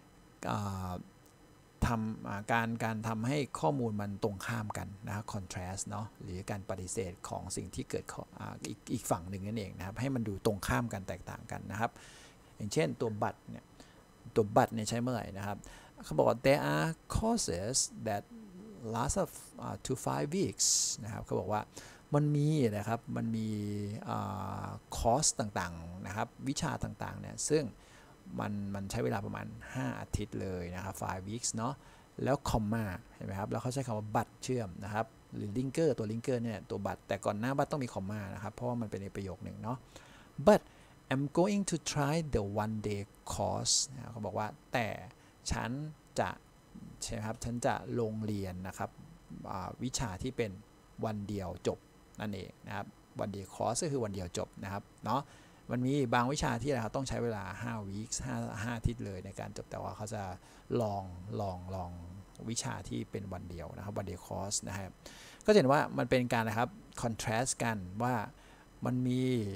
การทำให้ข้อมูลมันตรงข้ามกันนะ contrast เนาะหรือการปฏิเสธของสิ่งที่เกิดอีกฝั่งหนึ่งนั่นเองนะครับให้มันดูตรงข้ามกันแตกต่างกันนะครับอย่างเช่นตัวบัตรเนี่ยใช้เมื่อไหร่นะครับเขาบอกว่า there are courses that last up to 5 weeks นะครับเขาบอกว่ามันมีนะครับมันมีคอร์สต่างๆนะครับวิชาต่างๆเนี่ยซึ่งมันใช้เวลาประมาณ5อาทิตย์เลยนะครับ5 weeks เนาะแล้วคอมมาเห็นไหมครับแล้วเขาใช้คำว่าบัตรเชื่อมนะครับหรือลิงเกอร์ตัวลิงเกอร์เนี่ยตัวบัตรแต่ก่อนหน้าบัตรต้องมีคอมมานะครับเพราะว่ามันเป็นในประโยคหนึ่งเนาะ but I'm going to try the one day course นะเขาบอกว่าแต่ฉันจะใช่ไหมครับฉันจะลงเรียนนะครับวิชาที่เป็นวันเดียวจบนั่นเองนะครับวันเดียวคอร์สก็คือวันเดียวจบนะครับเนาะมันมีบางวิชาที่เราต้องใช้เวลา5 weeks 5 อาทิตย์เลยในการจบแต่ว่าเขาจะลองวิชาที่เป็นวันเดียวนะครับวันเดียวคอร์สนะครับก็เห็นว่ามันเป็นการนะครับ contrast กันว่ามันมี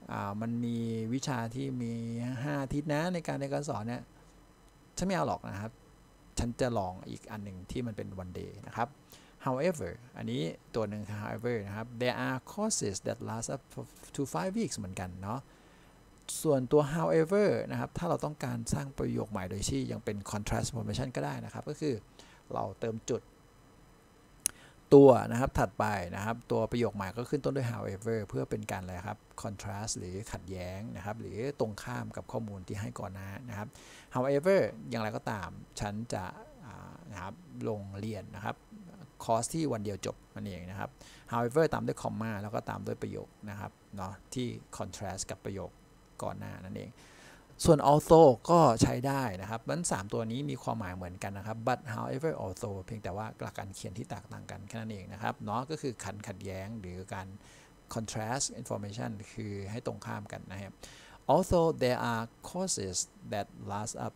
มันมีวิชาที่มี5 อาทิตย์นะในการเรียนการสอนเนี่ยฉันไม่เอาหรอกนะครับฉันจะลองอีกอันหนึ่งที่มันเป็น one day นะครับ however อันนี้ตัวหนึ่ง however นะครับ there are courses that last up to 5 weeks เหมือนกันเนาะส่วนตัว however นะครับถ้าเราต้องการสร้างประโยคใหม่โดยที่ยังเป็น contrast formation ก็ได้นะครับก็คือเราเติมจุดตัวนะครับถัดไปนะครับตัวประโยคใหม่ก็ขึ้นต้นด้วย however เพื่อเป็นการอะไรครับ contrast หรือขัดแย้งนะครับหรือตรงข้ามกับข้อมูลที่ให้ก่อนหน้านะครับ however อย่างไรก็ตามฉันจะนะครับลงเรียนนะครับคอร์สที่วันเดียวจบนั่นเองนะครับ however ตามด้วย comma แล้วก็ตามด้วยประโยคนะครับเนาะที่ contrast กับประโยคก่อนหน้านั่นเองส่วน also ก็ใช้ได้นะครับมัน3ตัวนี้มีความหมายเหมือนกันนะครับ but however also เพียงแต่ว่าหลักการเขียนที่แตกต่างกันแค่นั้นเองนะครับเนาะก็คือขัดแย้งหรือการ contrast information คือให้ตรงข้ามกันนะครับ also there are courses that last up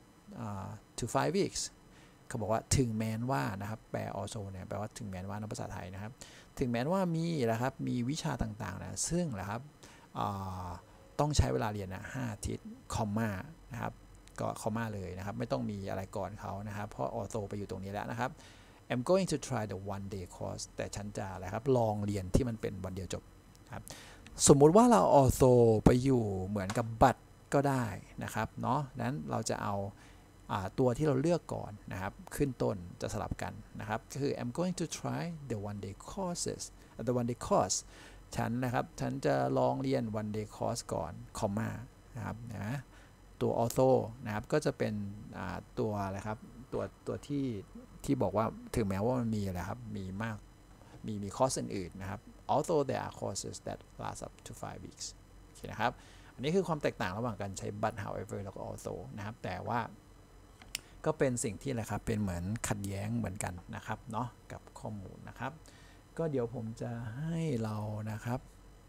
to 5 weeks เขาบอกว่าถึงแม้ว่านะครับแปล also เนี่ยแปลว่าถึงแม้ว่าในภาษาไทยนะครับถึงแม้ว่ามีนะครับมีวิชาต่างๆนะซึ่งนะครับต้องใช้เวลาเรียนนะ5 อาทิตย์คอมมานะครับก็คอมมาเลยนะครับไม่ต้องมีอะไรก่อนเขานะครับเพราะออโต้ไปอยู่ตรงนี้แล้วนะครับ I'm going to try the one day course แต่ฉันจะอะไรครับลองเรียนที่มันเป็นวันเดียวจบครับสมมุติว่าเราออโต้ไปอยู่เหมือนกับบัตรก็ได้นะครับเนาะนั้นเราจะเอาตัวที่เราเลือกก่อนนะครับขึ้นต้นจะสลับกันนะครับก็คือ I'm going to try the one day courses the one day courseฉันนะครับฉันจะลองเรียน one day course ก่อนคอมมานะครับนะตัว auto นะครับก็จะเป็นตัวอะไรครับตัวที่บอกว่าถึงแม้ว่ามันมีอะไรครับมีคอร์สอื่นๆนะครับ although there are courses that last up to 5 weeks โอเคนะครับอันนี้คือความแตกต่างระหว่างการใช้ but however แล้วก็ also นะครับแต่ว่าก็เป็นสิ่งที่อะไรครับเป็นเหมือนขัดแย้งเหมือนกันนะครับเนาะกับข้อมูลนะครับก็เดี๋ยวผมจะให้เรานะครับ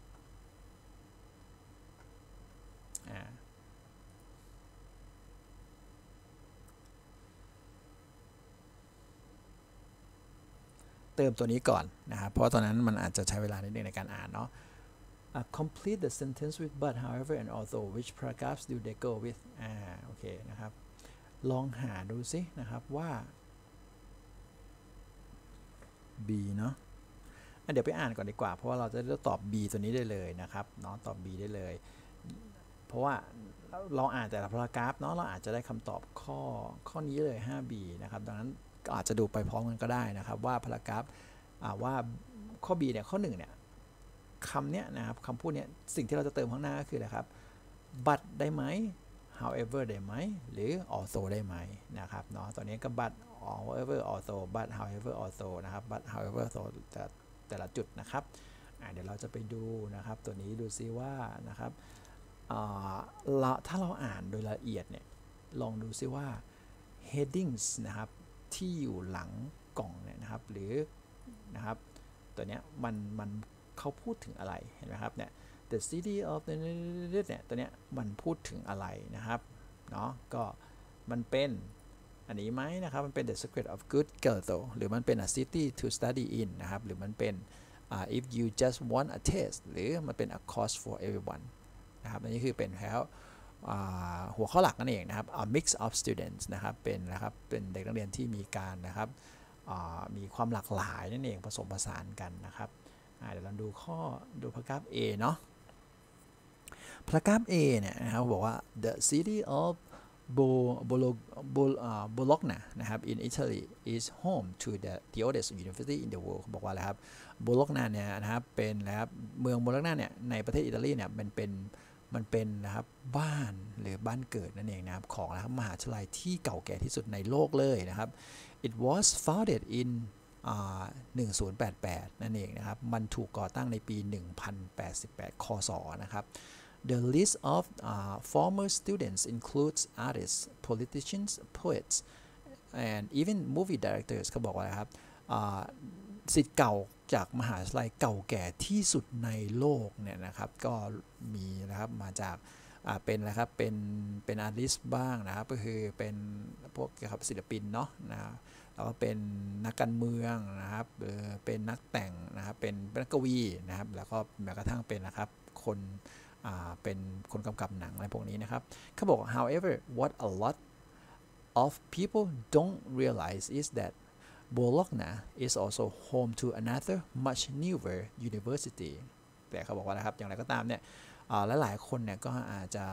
เติมตัวนี้ก่อนนะครับเพราะตอนนั้นมันอาจจะใช้เวลานิดนึงในการอ่านเนาะ complete the sentence with but however and although which paragraphs do they go with โอเคนะครับลองหาดูสินะครับว่า B เนาะเดี๋ยวไปอ่านก่อนดีกว่าเพราะว่าเราจะได้ตอบ B ตัวนี้ได้เลยนะครับเนาะตอบ B ได้เลยเพราะว่าเราอ่านแต่ละพารากราฟเนาะเราอาจจะได้คำตอบข้อนี้เลย 5B นะครับดังนั้นอาจจะดูไปพร้อมกันก็ได้นะครับว่าพารากราฟว่าข้อ B เนี่ยข้อ1เนี่ยคำเนี้ยนะครับคำพูดเนี้ยสิ่งที่เราจะเติมข้างหน้าก็คืออะไรครับ but ได้ไหม however ได้ไหมหรือ also ได้ไหมนะครับเนาะตอนนี้ก็ but however also but however also นะครับ but however also จะแต่ละจุดนะครับเดี๋ยวเราจะไปดูนะครับตัวนี้ดูซิว่านะครับถ้าเราอ่านโดยละเอียดเนี่ยลองดูซิว่า headings นะครับที่อยู่หลังกล่องเนี่ยนะครับหรือนะครับตัวเนี้ยมันเขาพูดถึงอะไรเห็นไหมครับเนี่ย the city of เนี่ยตัวเนี้ยมันพูดถึงอะไรนะครับเนาะก็มันเป็นอันนี้ไหมนะครับมันเป็น the secret of good Kyoto หรือมันเป็น a city to study in นะครับหรือมันเป็น if you just want a taste หรือมันเป็น a course for everyone นะครับอันนี้คือเป็นแล้วหัวข้อหลักนั่นเองนะครับ a mix of students นะครับเป็นเด็กนักเรียนที่มีการนะครับมีความหลากหลายนั่นเองผสมผสานกันนะครับเดี๋ยวเราดูพารากราฟ A เนาะพารากราฟ A เนี่ยนะครับบอกว่า the city of Bologna นะครับ in Italy is home to the oldest university in the world บอกว่าอะไรครับโบโลกนาเนี่ยนะครับเป็นนะครับเมืองโบโลกนาเนี่ยในประเทศอิตาลีเนี่ยมันเป็นนะครับบ้านหรือบ้านเกิดนั่นเองนะครับของนะครับมหาวิทยาลัยที่เก่าแก่ที่สุดในโลกเลยนะครับ it was founded in 1088 นั่นเองนะครับมันถูกก่อตั้งในปี 1088 คศนะครับThe list of former students includes artists, politicians, poets, and even movie directors เขาบอกว่าครับศิษย์เก่าจากมหาวิทยาลัยเก่าแก่ที่สุดในโลกเนี่ยนะครับก็มีนะครับมาจากเป็นอะไรครับเป็นอาร์ติสต์บ้างนะครับก็คือเป็นพวกเกี่ยวกับศิลปินเนาะนะแล้วก็เป็นนักการเมืองนะครับเป็นนักแต่งนะครับเป็นนักกวีนะครับแล้วก็แม้กระทั่งเป็นนะครับคนเป็นคนกำกับหนังอะไรพวกนี้นะครับเขาบอก however what a lot of people don't realize is that Bologna is also home to another much newer university แต่เขาบอกว่านะครับอย่างไรก็ตามเนี่ยหลายๆคนเนี่ยก็อาจจะ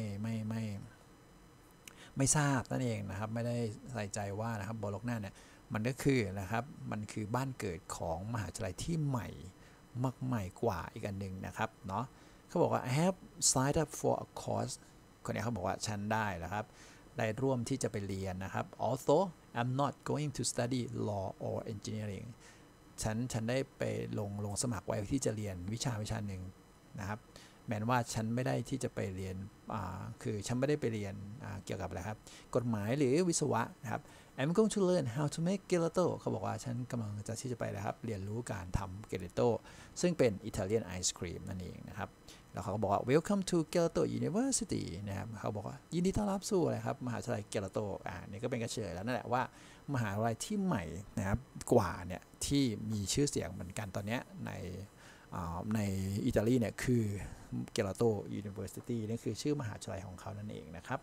ไม่ทราบนั่นเองนะครับไม่ได้ใส่ใจว่านะครับโบโลกนาเนี่ยมันก็คือนะครับมันคือบ้านเกิดของมหาวิทยาลัยที่ใหม่ใหม่กว่าอีกอันหนึ่งนะครับเนาะเขาบอกว่า I have signed up for a course คนนี้เขาบอกว่าฉันได้นะครับได้ร่วมที่จะไปเรียนนะครับ although I'm not going to study law or engineering ฉันได้ไปลงสมัครไว้ที่จะเรียนวิชาหนึ่งนะครับแม้ว่าฉันไม่ได้ที่จะไปเรียนคือฉันไม่ได้ไปเรียนเกี่ยวกับอะไรครับกฎหมายหรือวิศวะนะครับ I'm going to learn how to make gelato เขาบอกว่าฉันกำลังจะที่จะไปนะครับเรียนรู้การทำ gelato ซึ่งเป็นอิตาเลียนไอศครีมนั่นเองนะครับแล้วเขาก็บอกว่า Welcome to Gelato University นะครับเขาบอกว่ายินดีต้อนรับสู่อะไรครับมหาวิทยาลัย Gelato นี่ก็เป็นกระเฉยแล้วนั่นแหละว่ามหาวิทยาลัยที่ใหม่นะครับกว่าเนี่ยที่มีชื่อเสียงเหมือนกันตอนนี้ในอิตาลีเนี่ยคือ Gelato University นี่คือชื่อมหาวิทยาลัยของเขานั่นเองนะครับ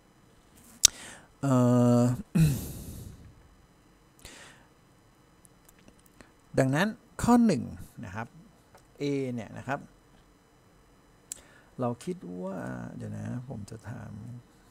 ดังนั้นข้อ1นะครับ A เนี่ยนะครับเราคิดว่าเดี๋ยวนะผมจะถาม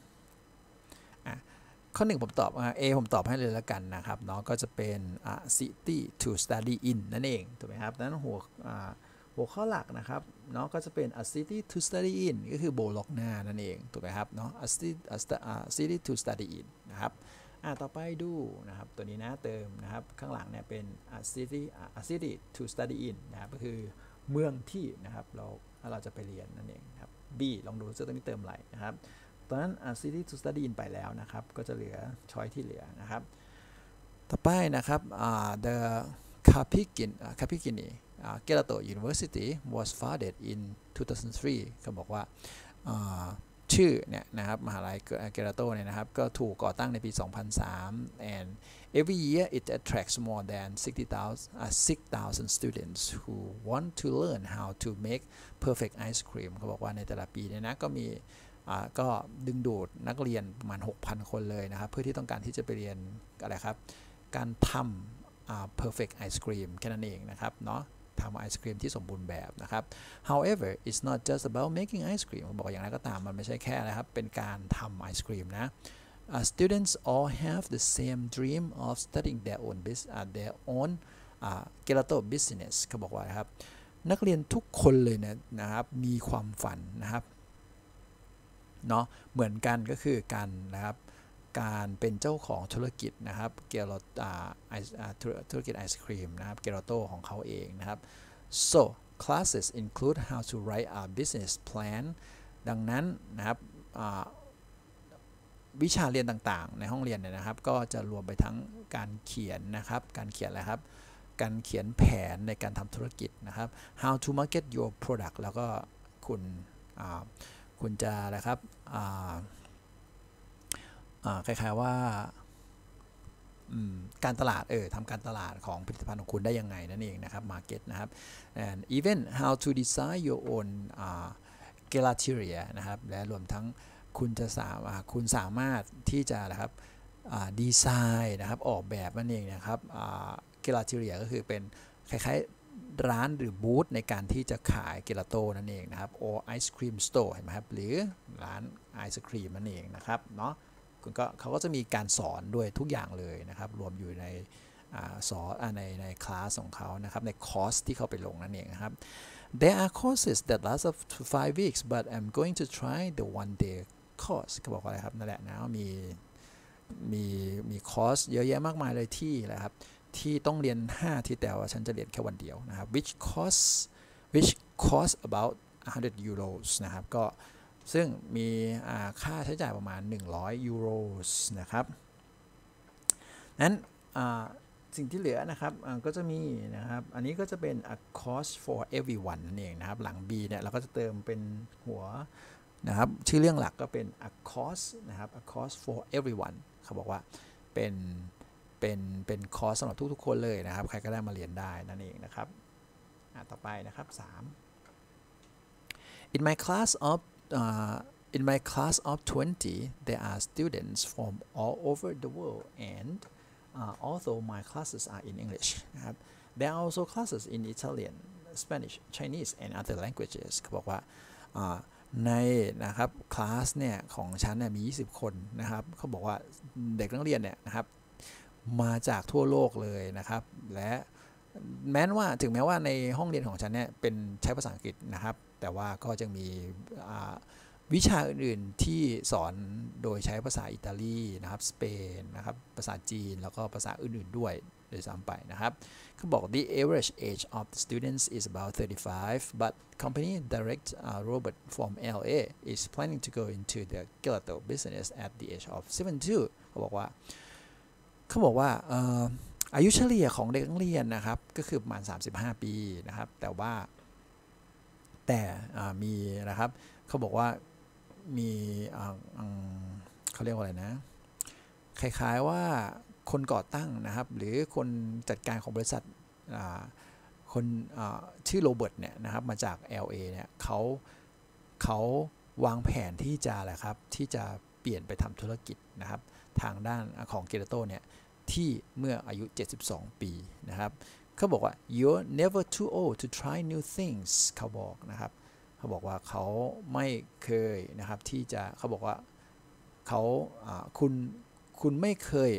ข้อ1ผมตอบ A ผมตอบให้เลยแล้วกันนะครับเนาะก็จะเป็น city to study in นั่นเองถูกไหมครับนั้นหัวข้อหลักนะครับเนาะก็จะเป็น a city to study in ก็คือโบล็อกนานั่นเองถูกไหมครับเนาะ a city to study in นะครับต่อไปดูนะครับตัวนี้นะเติมนะครับข้างหลังเนี่ยเป็น a city to study in นะครับก็คือเมืองที่นะครับเราจะไปเรียนนั่นเองครับ B ลองดูจะต้องมีเติมอะไรนะครับตอนนั้น city to study in ไปแล้วนะครับก็จะเหลือช้อยที่เหลือนะครับต่อไปนะครับthe Capigini Gelato University was founded in 2003 เขาบอกว่าชื่อเนี่ยนะครับมหาลัยเกลาโตเนี่ยนะครับก็ถูกก่อตั้งในปี 2003 and every year it attracts more than 6,000 students who want to learn how to make perfect ice cream เขาบอกว่าในแต่ละปีเนี่ยนะก็มีก็ดึงดูดนักเรียนประมาณ 6,000 คนเลยนะครับเพื่อที่ต้องการที่จะไปเรียนอะไรครับการทำperfect ice cream แค่นั้นเองนะครับเนาะทำไอศครีมที่สมบูรณ์แบบนะครับ however it's not just about making ice cream บอกอย่างไรก็ตามมันไม่ใช่แค่นะครับเป็นการทำไอศครีมนะ students all have the same dream of studying their own gelato business เขาบอกว่านะครับนักเรียนทุกคนเลยนะครับมีความฝันนะครับเนาะเหมือนกันก็คือการนะครับการเป็นเจ้าของธุรกิจนะครับธุรกิจไอศครีมนะครับเกลาโตของเขาเองนะครับ so classes include how to write a business plan ดังนั้นนะครับวิชาเรียนต่างๆในห้องเรียนเนี่ยนะครับก็จะรวมไปทั้งการเขียนนะครับการเขียนอะไรครับการเขียนแผนในการทำธุรกิจนะครับ how to market your product แล้วก็คุณจะอะไรครับคล้ายๆว่าการตลาดทำการตลาดของผลิตภัณฑ์ของคุณได้ยังไงนั่นเองนะครับ market นะครับ and even how to design your own gelateria นะครับและรวมทั้งคุณสามารถที่จะนะครับดีไซน์นะครับออกแบบนั่นเองนะครับgelateria ก็คือเป็นคล้ายๆร้านหรือบูธในการที่จะขายเกลาโตนั่นเองนะครับ or ice cream store เห็นไหมครับหรือร้านไอศครีมนั่นเองนะครับเนาะเขาก็จะมีการสอนด้วยทุกอย่างเลยนะครับรวมอยู่ในในคลาสของเขานะครับในคอร์สที่เขาไปลงนั่นเองนะครับ There are courses that last up to 5 weeks but I'm going to try the one day course เขาบอกว่าอะไรครับนั่นแหละนะมีคอร์สเยอะแยะมากมายเลยที่นะครับที่ต้องเรียน5ที่แต่ว่าฉันจะเรียนแค่วันเดียวนะครับ which cost about 100 euros นะครับก็ซึ่งมีค่าใช้จ่ายประมาณ100 ยูโรนะครับนั้นสิ่งที่เหลือนะครับก็จะมีนะครับอันนี้ก็จะเป็น a cost for everyone นั่นเองนะครับหลัง B เนี่ยเราก็จะเติมเป็นหัวนะครับชื่อเรื่องหลักก็เป็น a cost นะครับ a cost for everyone เขาบอกว่าเป็นคอร์สสำหรับทุกๆคนเลยนะครับใครก็ได้มาเรียนได้นั่นเองนะครับต่อไปนะครับ3 in my class of in my class of 20 there are students from all over the world and although my classes are in English นะครับ there are also classes in Italian Spanish Chinese and other languages เขาบอกว่าในนะครับคลาสเนี่ยของฉันเนี่ยมี20คนนะครับเขาบอกว่าเด็กนักเรียนเนี่ยนะครับมาจากทั่วโลกเลยนะครับและถึงแม้ว่าในห้องเรียนของฉันเนี่ยเป็นใช้ภาษาอังกฤษนะครับแต่ว่าก็จะมีวิชาอื่นๆที่สอนโดยใช้ภาษาอิตาลีนะครับสเปนนะครับภาษาจีนแล้วก็ภาษาอื่นๆด้วยโดยซ้ำไปนะครับเขาบอก the average age of the students is about 35 but company director Robert from LA is planning to go into the gelato business at the age of 72เขาบอกว่าอายุเฉลี่ยของเด็กนักเรียนนะครับก็คือประมาณ35ปีนะครับแต่มีนะครับเขาบอกว่ามีเขาเรียกว่าอะไรนะคล้ายๆว่าคนก่อตั้งนะครับหรือคนจัดการของบริษัทคนชื่อโรเบิร์ตเนี่ยนะครับมาจาก LA เนี่ยเขาวางแผนที่จะอะไรครับที่จะเปลี่ยนไปทำธุรกิจนะครับทางด้านของเกลาโตเนี่ยที่เมื่ออายุ72ปีนะครับเขาบอกว่า you're never too old to try new things เขาบอกนะครับเขาบอกว่าเขาไม่เคยนะครับที่จะเขาบอกว่าเขาคุณไม่เคย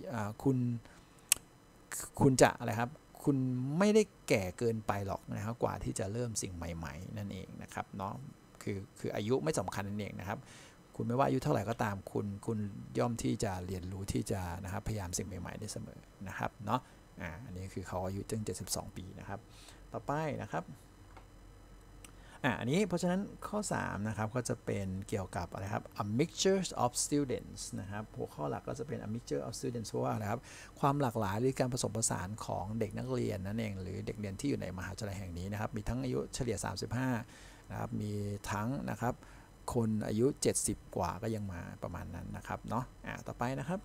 คุณจะอะไรครับคุณไม่ได้แก่เกินไปหรอกนะครับกว่าที่จะเริ่มสิ่งใหม่ๆนั่นเองนะครับเนาะคืออายุไม่สำคัญนั่นเองนะครับคุณไม่ว่าอายุเท่าไหร่ก็ตามคุณย่อมที่จะเรียนรู้ที่จะนะครับพยายามสิ่งใหม่ๆได้เสมอนะครับเนาะอันนี้คือเขาอายุจึง72ปีนะครับต่อไปนะครับอันนี้เพราะฉะนั้นข้อ3นะครับก็จะเป็นเกี่ยวกับอะไรครับ a mixture of students นะครับหัวข้อหลักก็จะเป็น a mixture of students เพราะว่าอะไรครับความหลากหลายหรือการผสมผสานของเด็กนักเรียนนั่นเองหรือเด็กเรียนที่อยู่ในมหาวิทยาลัยแห่งนี้นะครับมีทั้งอายุเฉลี่ย35นะครับมีทั้งนะครับคนอายุ70กว่าก็ยังมาประมาณนั้นนะครับเนาะต่อไปนะครับ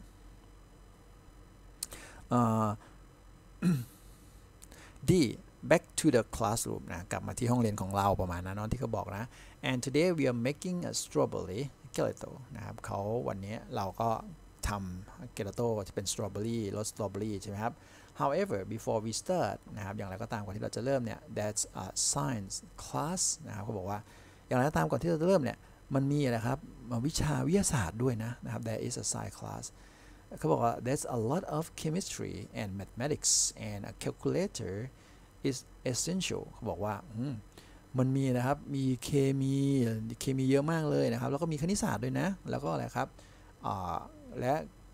D back to the classroom นะกลับมาที่ห้องเรียนของเราประมาณนั้นที่เขาบอกนะ and today we are making a strawberry gelato นะครับเขาวันนี้เราก็ทำ gelato จะเป็น strawberry รส strawberry ใช่ไหมครับ however before we start นะครับอย่างไรก็ตามก่อนที่เราจะเริ่มเนี่ย that's a science class นะครับเขาบอกว่าอย่างไรก็ตามก่อนที่เราจะเริ่มเนี่ยมันมีอะไรครับวิชาวิทยาศาสตร์ด้วยนะครับ there is a science class เขาบอกว่า there's a lot of chemistry and mathematics and a calculator is essential เขาบอกว่ามันมีนะครับมีเคมีเยอะมากเลยนะครับแล้วก็มีคณิตศาสตร์ด้วยนะแล้วก็อะไรครับและ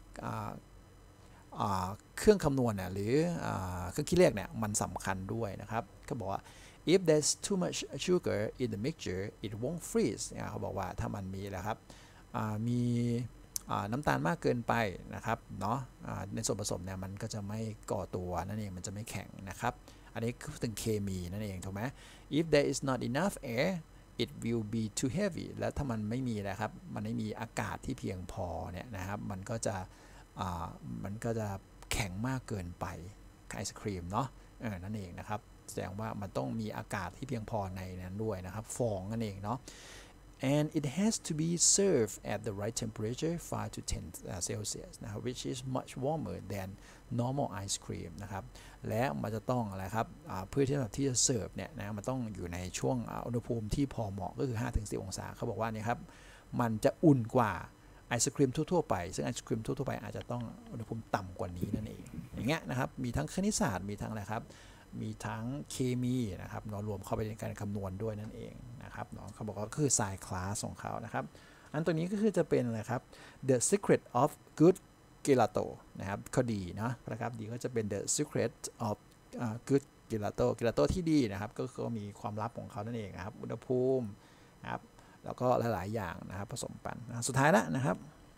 เครื่องคำนวณเนี่ยหรือเครื่องคิดเลขเนี่ยมันสำคัญด้วยนะครับเขาบอกว่า if there's too much sugar in the mixture it won't freeze เขาบอกว่าถ้ามันมีนะครับมีน้ำตาลมากเกินไปนะครับเนาะในส่วนผสมเนี่ยมันก็จะไม่ก่อตัวนั่นเองมันจะไม่แข็งนะครับอันนี้คือถึงเคมีนั่นเองถูกไหม if there is not enough air it will be too heavy และถ้ามันไม่มีนะครับมันไม่มีอากาศที่เพียงพอเนี่ยนะครับมันก็จะแข็งมากเกินไปไอศครีมเนาะนั่นเองนะครับแสดงว่ามันต้องมีอากาศที่เพียงพอในนั้นด้วยนะครับฟองนั่นเองเนาะand it has to be served at the right temperature 5 to 10 Celsius นะครับ which is much warmer than normal ice cream นะครับและมันจะต้องอะไรครับเพื่อที่จะเสิร์ฟเนี่ยนะมันต้องอยู่ในช่วงอุณหภูมิที่พอเหมาะก็คือ 5-10 องศาเขาบอกว่าเนี่ยครับมันจะอุ่นกว่าไอศครีมทั่วๆไปซึ่งไอศครีมทั่วๆไปอาจจะต้องอุณหภูมิต่ำกว่านี้นั่นเองอย่างเงี้ยนะครับมีทั้งคณิตศาสตร์มีทั้งอะไรครับมีทั้งเคมีนะครับรวมเข้าไปในการคำนวณด้วยนั่นเองนะครับเขาบอกว่าคือ science class ของเขานะครับอันตัวนี้ก็คือจะเป็นอะไรครับ the secret of good gelato นะครับข้อดีนะครับดีก็จะเป็น the secret of good gelato ที่ดีนะครับก็คือมีความลับของเขานั่นเองนะครับอุณหภูมินะครับแล้วก็หลายๆอย่างนะครับผสมกันนะสุดท้ายแล้วนะครับ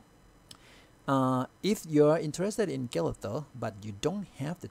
if you're interested in gelato but you don't have the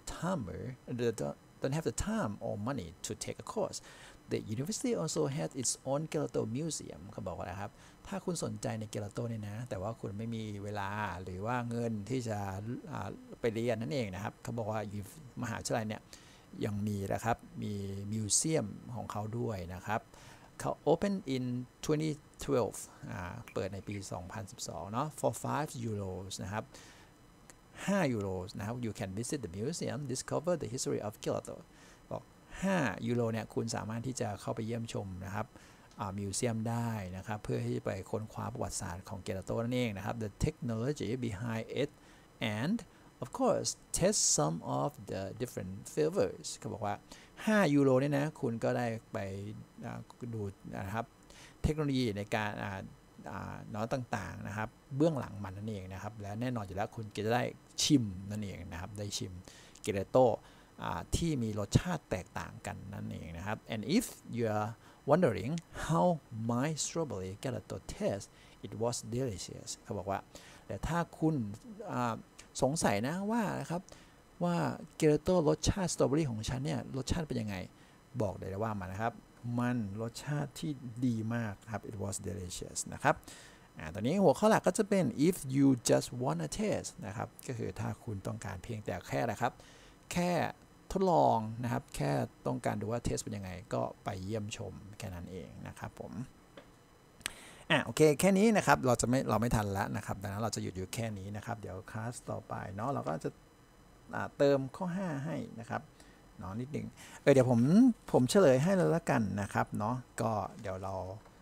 time or money to take a course the university also has its own gelato museum เขาบอกว่านะครับถ้าคุณสนใจใน gelato เนี่ยนะแต่ว่าคุณไม่มีเวลาหรือว่าเงินที่จะไปเรียนนั่นเองนะครับเขาบอกว่ามหาวิทยาลัยเนี่ยยังมีนะครับมีมิวเซียมของเขาด้วยนะครับเขา open in 2012 เปิดในปี 2012 เนาะ for 5 euros นะครับ5 euros นะครับ you can visit the museum discover the history of Gelato บอก5 ยูโรเนี่ยคุณสามารถที่จะเข้าไปเยี่ยมชมนะครับมิวเซียมได้นะครับเพื่อที่จะไปค้นคว้าประวัติศาสตร์ของเกลาโตนั่นเองนะครับ the technology behind it and of course test some of the different flavors เขาบอกว่า5 ยูโรเนี่ยนะคุณก็ได้ไปดูนะครับเทคโนโลยีในการน้อยต่างๆนะครับเบื้องหลังมันนั่นเองนะครับและแน่นอนอยู่แล้วคุณจะได้ชิมนั่นเองนะครับได้ชิมเกลาโตที่มีรสชาติแตกต่างกันนั่นเองนะครับ and if you are wondering how my strawberry gelato tastes it was delicious เขาบอกว่าแต่ถ้าคุณสงสัยนะว่านะครับว่าเกลาโตรสชาติสตรอเบอรี่ของฉันเนี่ยรสชาติเป็นยังไงบอกได้เลยว่ามันนะครับมันรสชาติที่ดีมากครับ it was delicious นะครับตอนนี้หัวข้อหลักก็จะเป็น if you just wanna taste นะครับก็คือถ้าคุณต้องการเพียงแต่แค่นะครับแค่ทดลองนะครับแค่ต้องการดูว่าเทสเป็นยังไงก็ไปเยี่ยมชมแค่นั้นเองนะครับผมโอเคแค่นี้นะครับเราไม่ทันแล้วนะครับดังนั้นเราจะหยุดอยู่แค่นี้นะครับเดี๋ยวคลาสต่อไปเนาะเราก็จะเติมข้อ5ให้นะครับเนาะนิดนึงเดี๋ยวผมเฉลยให้แล้วละกันนะครับเนาะก็เดี๋ยวเรา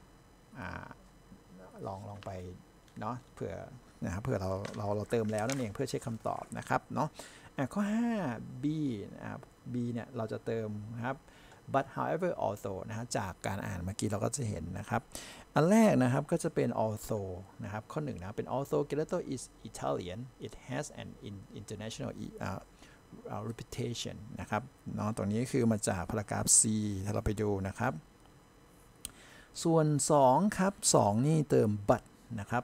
ลองไปเนาะเผื่อนะครับเผื่อเราเติมแล้วนั่นเองเพื่อเช็คคำตอบนะครับเนาะข้อ5 B นะครับ B เนี่ยเราจะเติมนะครับ but however also นะฮะจากการอ่านเมื่อกี้เราก็จะเห็นนะครับอันแรกนะครับก็จะเป็น also นะครับข้อ1นะเป็น also gelato is Italian it has an international reputation นะครับเนาะตรงนี้คือมาจากพารากราฟ C ถ้าเราไปดูนะครับส่วน2ครับ2นี่เติม but นะครับ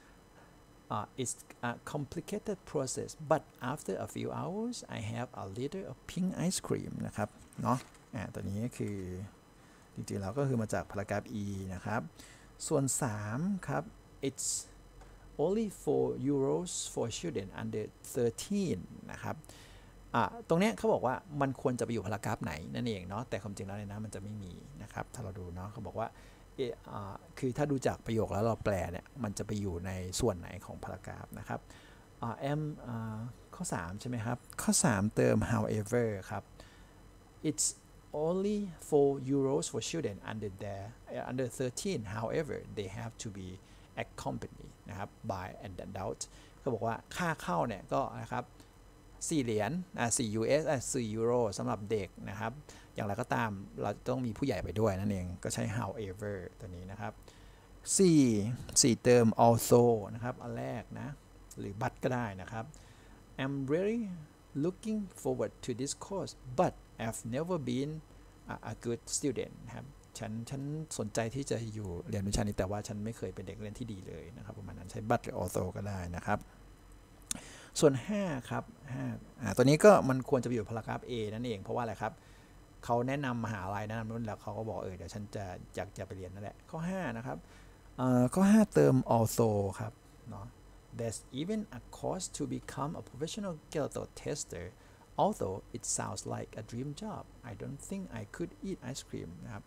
it's a complicated process but after a few hours I have a liter of pink ice cream นะครับเนาะตัวนี้คือจริงๆแล้วก็คือมาจากพารากราฟ E นะครับส่วน3ครับ it's only 4 euros for children under 13นะครับตรงนี้เขาบอกว่ามันควรจะไปอยู่พารากราฟไหนนั่นเองเนาะแต่ความจริงแล้วในนั้นมันจะไม่มีนะครับถ้าเราดูเนาะเขาบอกว่าคือถ้าดูจากประโยคแล้วเราแปลเนี่ยมันจะไปอยู่ในส่วนไหนของพารากราฟนะครับข้อ3ใช่ไหมครับข้อ3เติม however ครับ it's only 4 euros for children under 13 however they have to be accompanied นะครับ by an adult เขาบอกว่าค่าเข้าเนี่ยก็นะครับ4 เหรียญ4 US 4 ยูโรสำหรับเด็กนะครับอย่างไรก็ตามเราต้องมีผู้ใหญ่ไปด้วยนั่นเองก็ใช้ however ตัวนี้นะครับ4เติม also นะครับอันแรกนะหรือ but ก็ได้นะครับ I'm really looking forward to this course but I've never been a good student นะครับฉันสนใจที่จะอยู่เรียนวิชานี้แต่ว่าฉันไม่เคยเป็นเด็กเรียนที่ดีเลยนะครับประมาณนั้นใช้ but หรือ also ก็ได้นะครับส่วน5ครับตัวนี้ก็มันควรจะไปอยู่พารากราฟ A นั่นเองเพราะว่าอะไรครับเขาแนะนำมหาลัยแนะนำนู่นแล้วเขาก็บอกเดี๋ยวฉันอยากจะไปเรียนนั่นแหละข้อ5นะครับข้อ5เติม also ครับเนาะ there's even a course to become a professional gelato tester although it sounds like a dream job I don't think I could eat ice cream นะครับ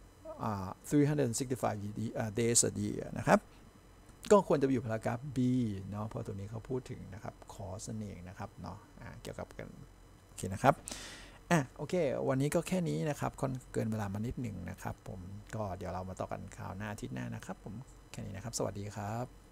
365 days a year นะครับก็ควรจะอยู่พารากราฟ B เนาะเพราะตัวนี้เขาพูดถึงนะครับคอร์สนั่นเองนะครับเนาะเกี่ยวกับกันโอเคนะครับโอเควันนี้ก็แค่นี้นะครับเกินเวลามานิดหนึ่งนะครับผมก็เดี๋ยวเรามาต่อกันคราวหน้าอาทิตย์หน้านะครับผมแค่นี้นะครับสวัสดีครับ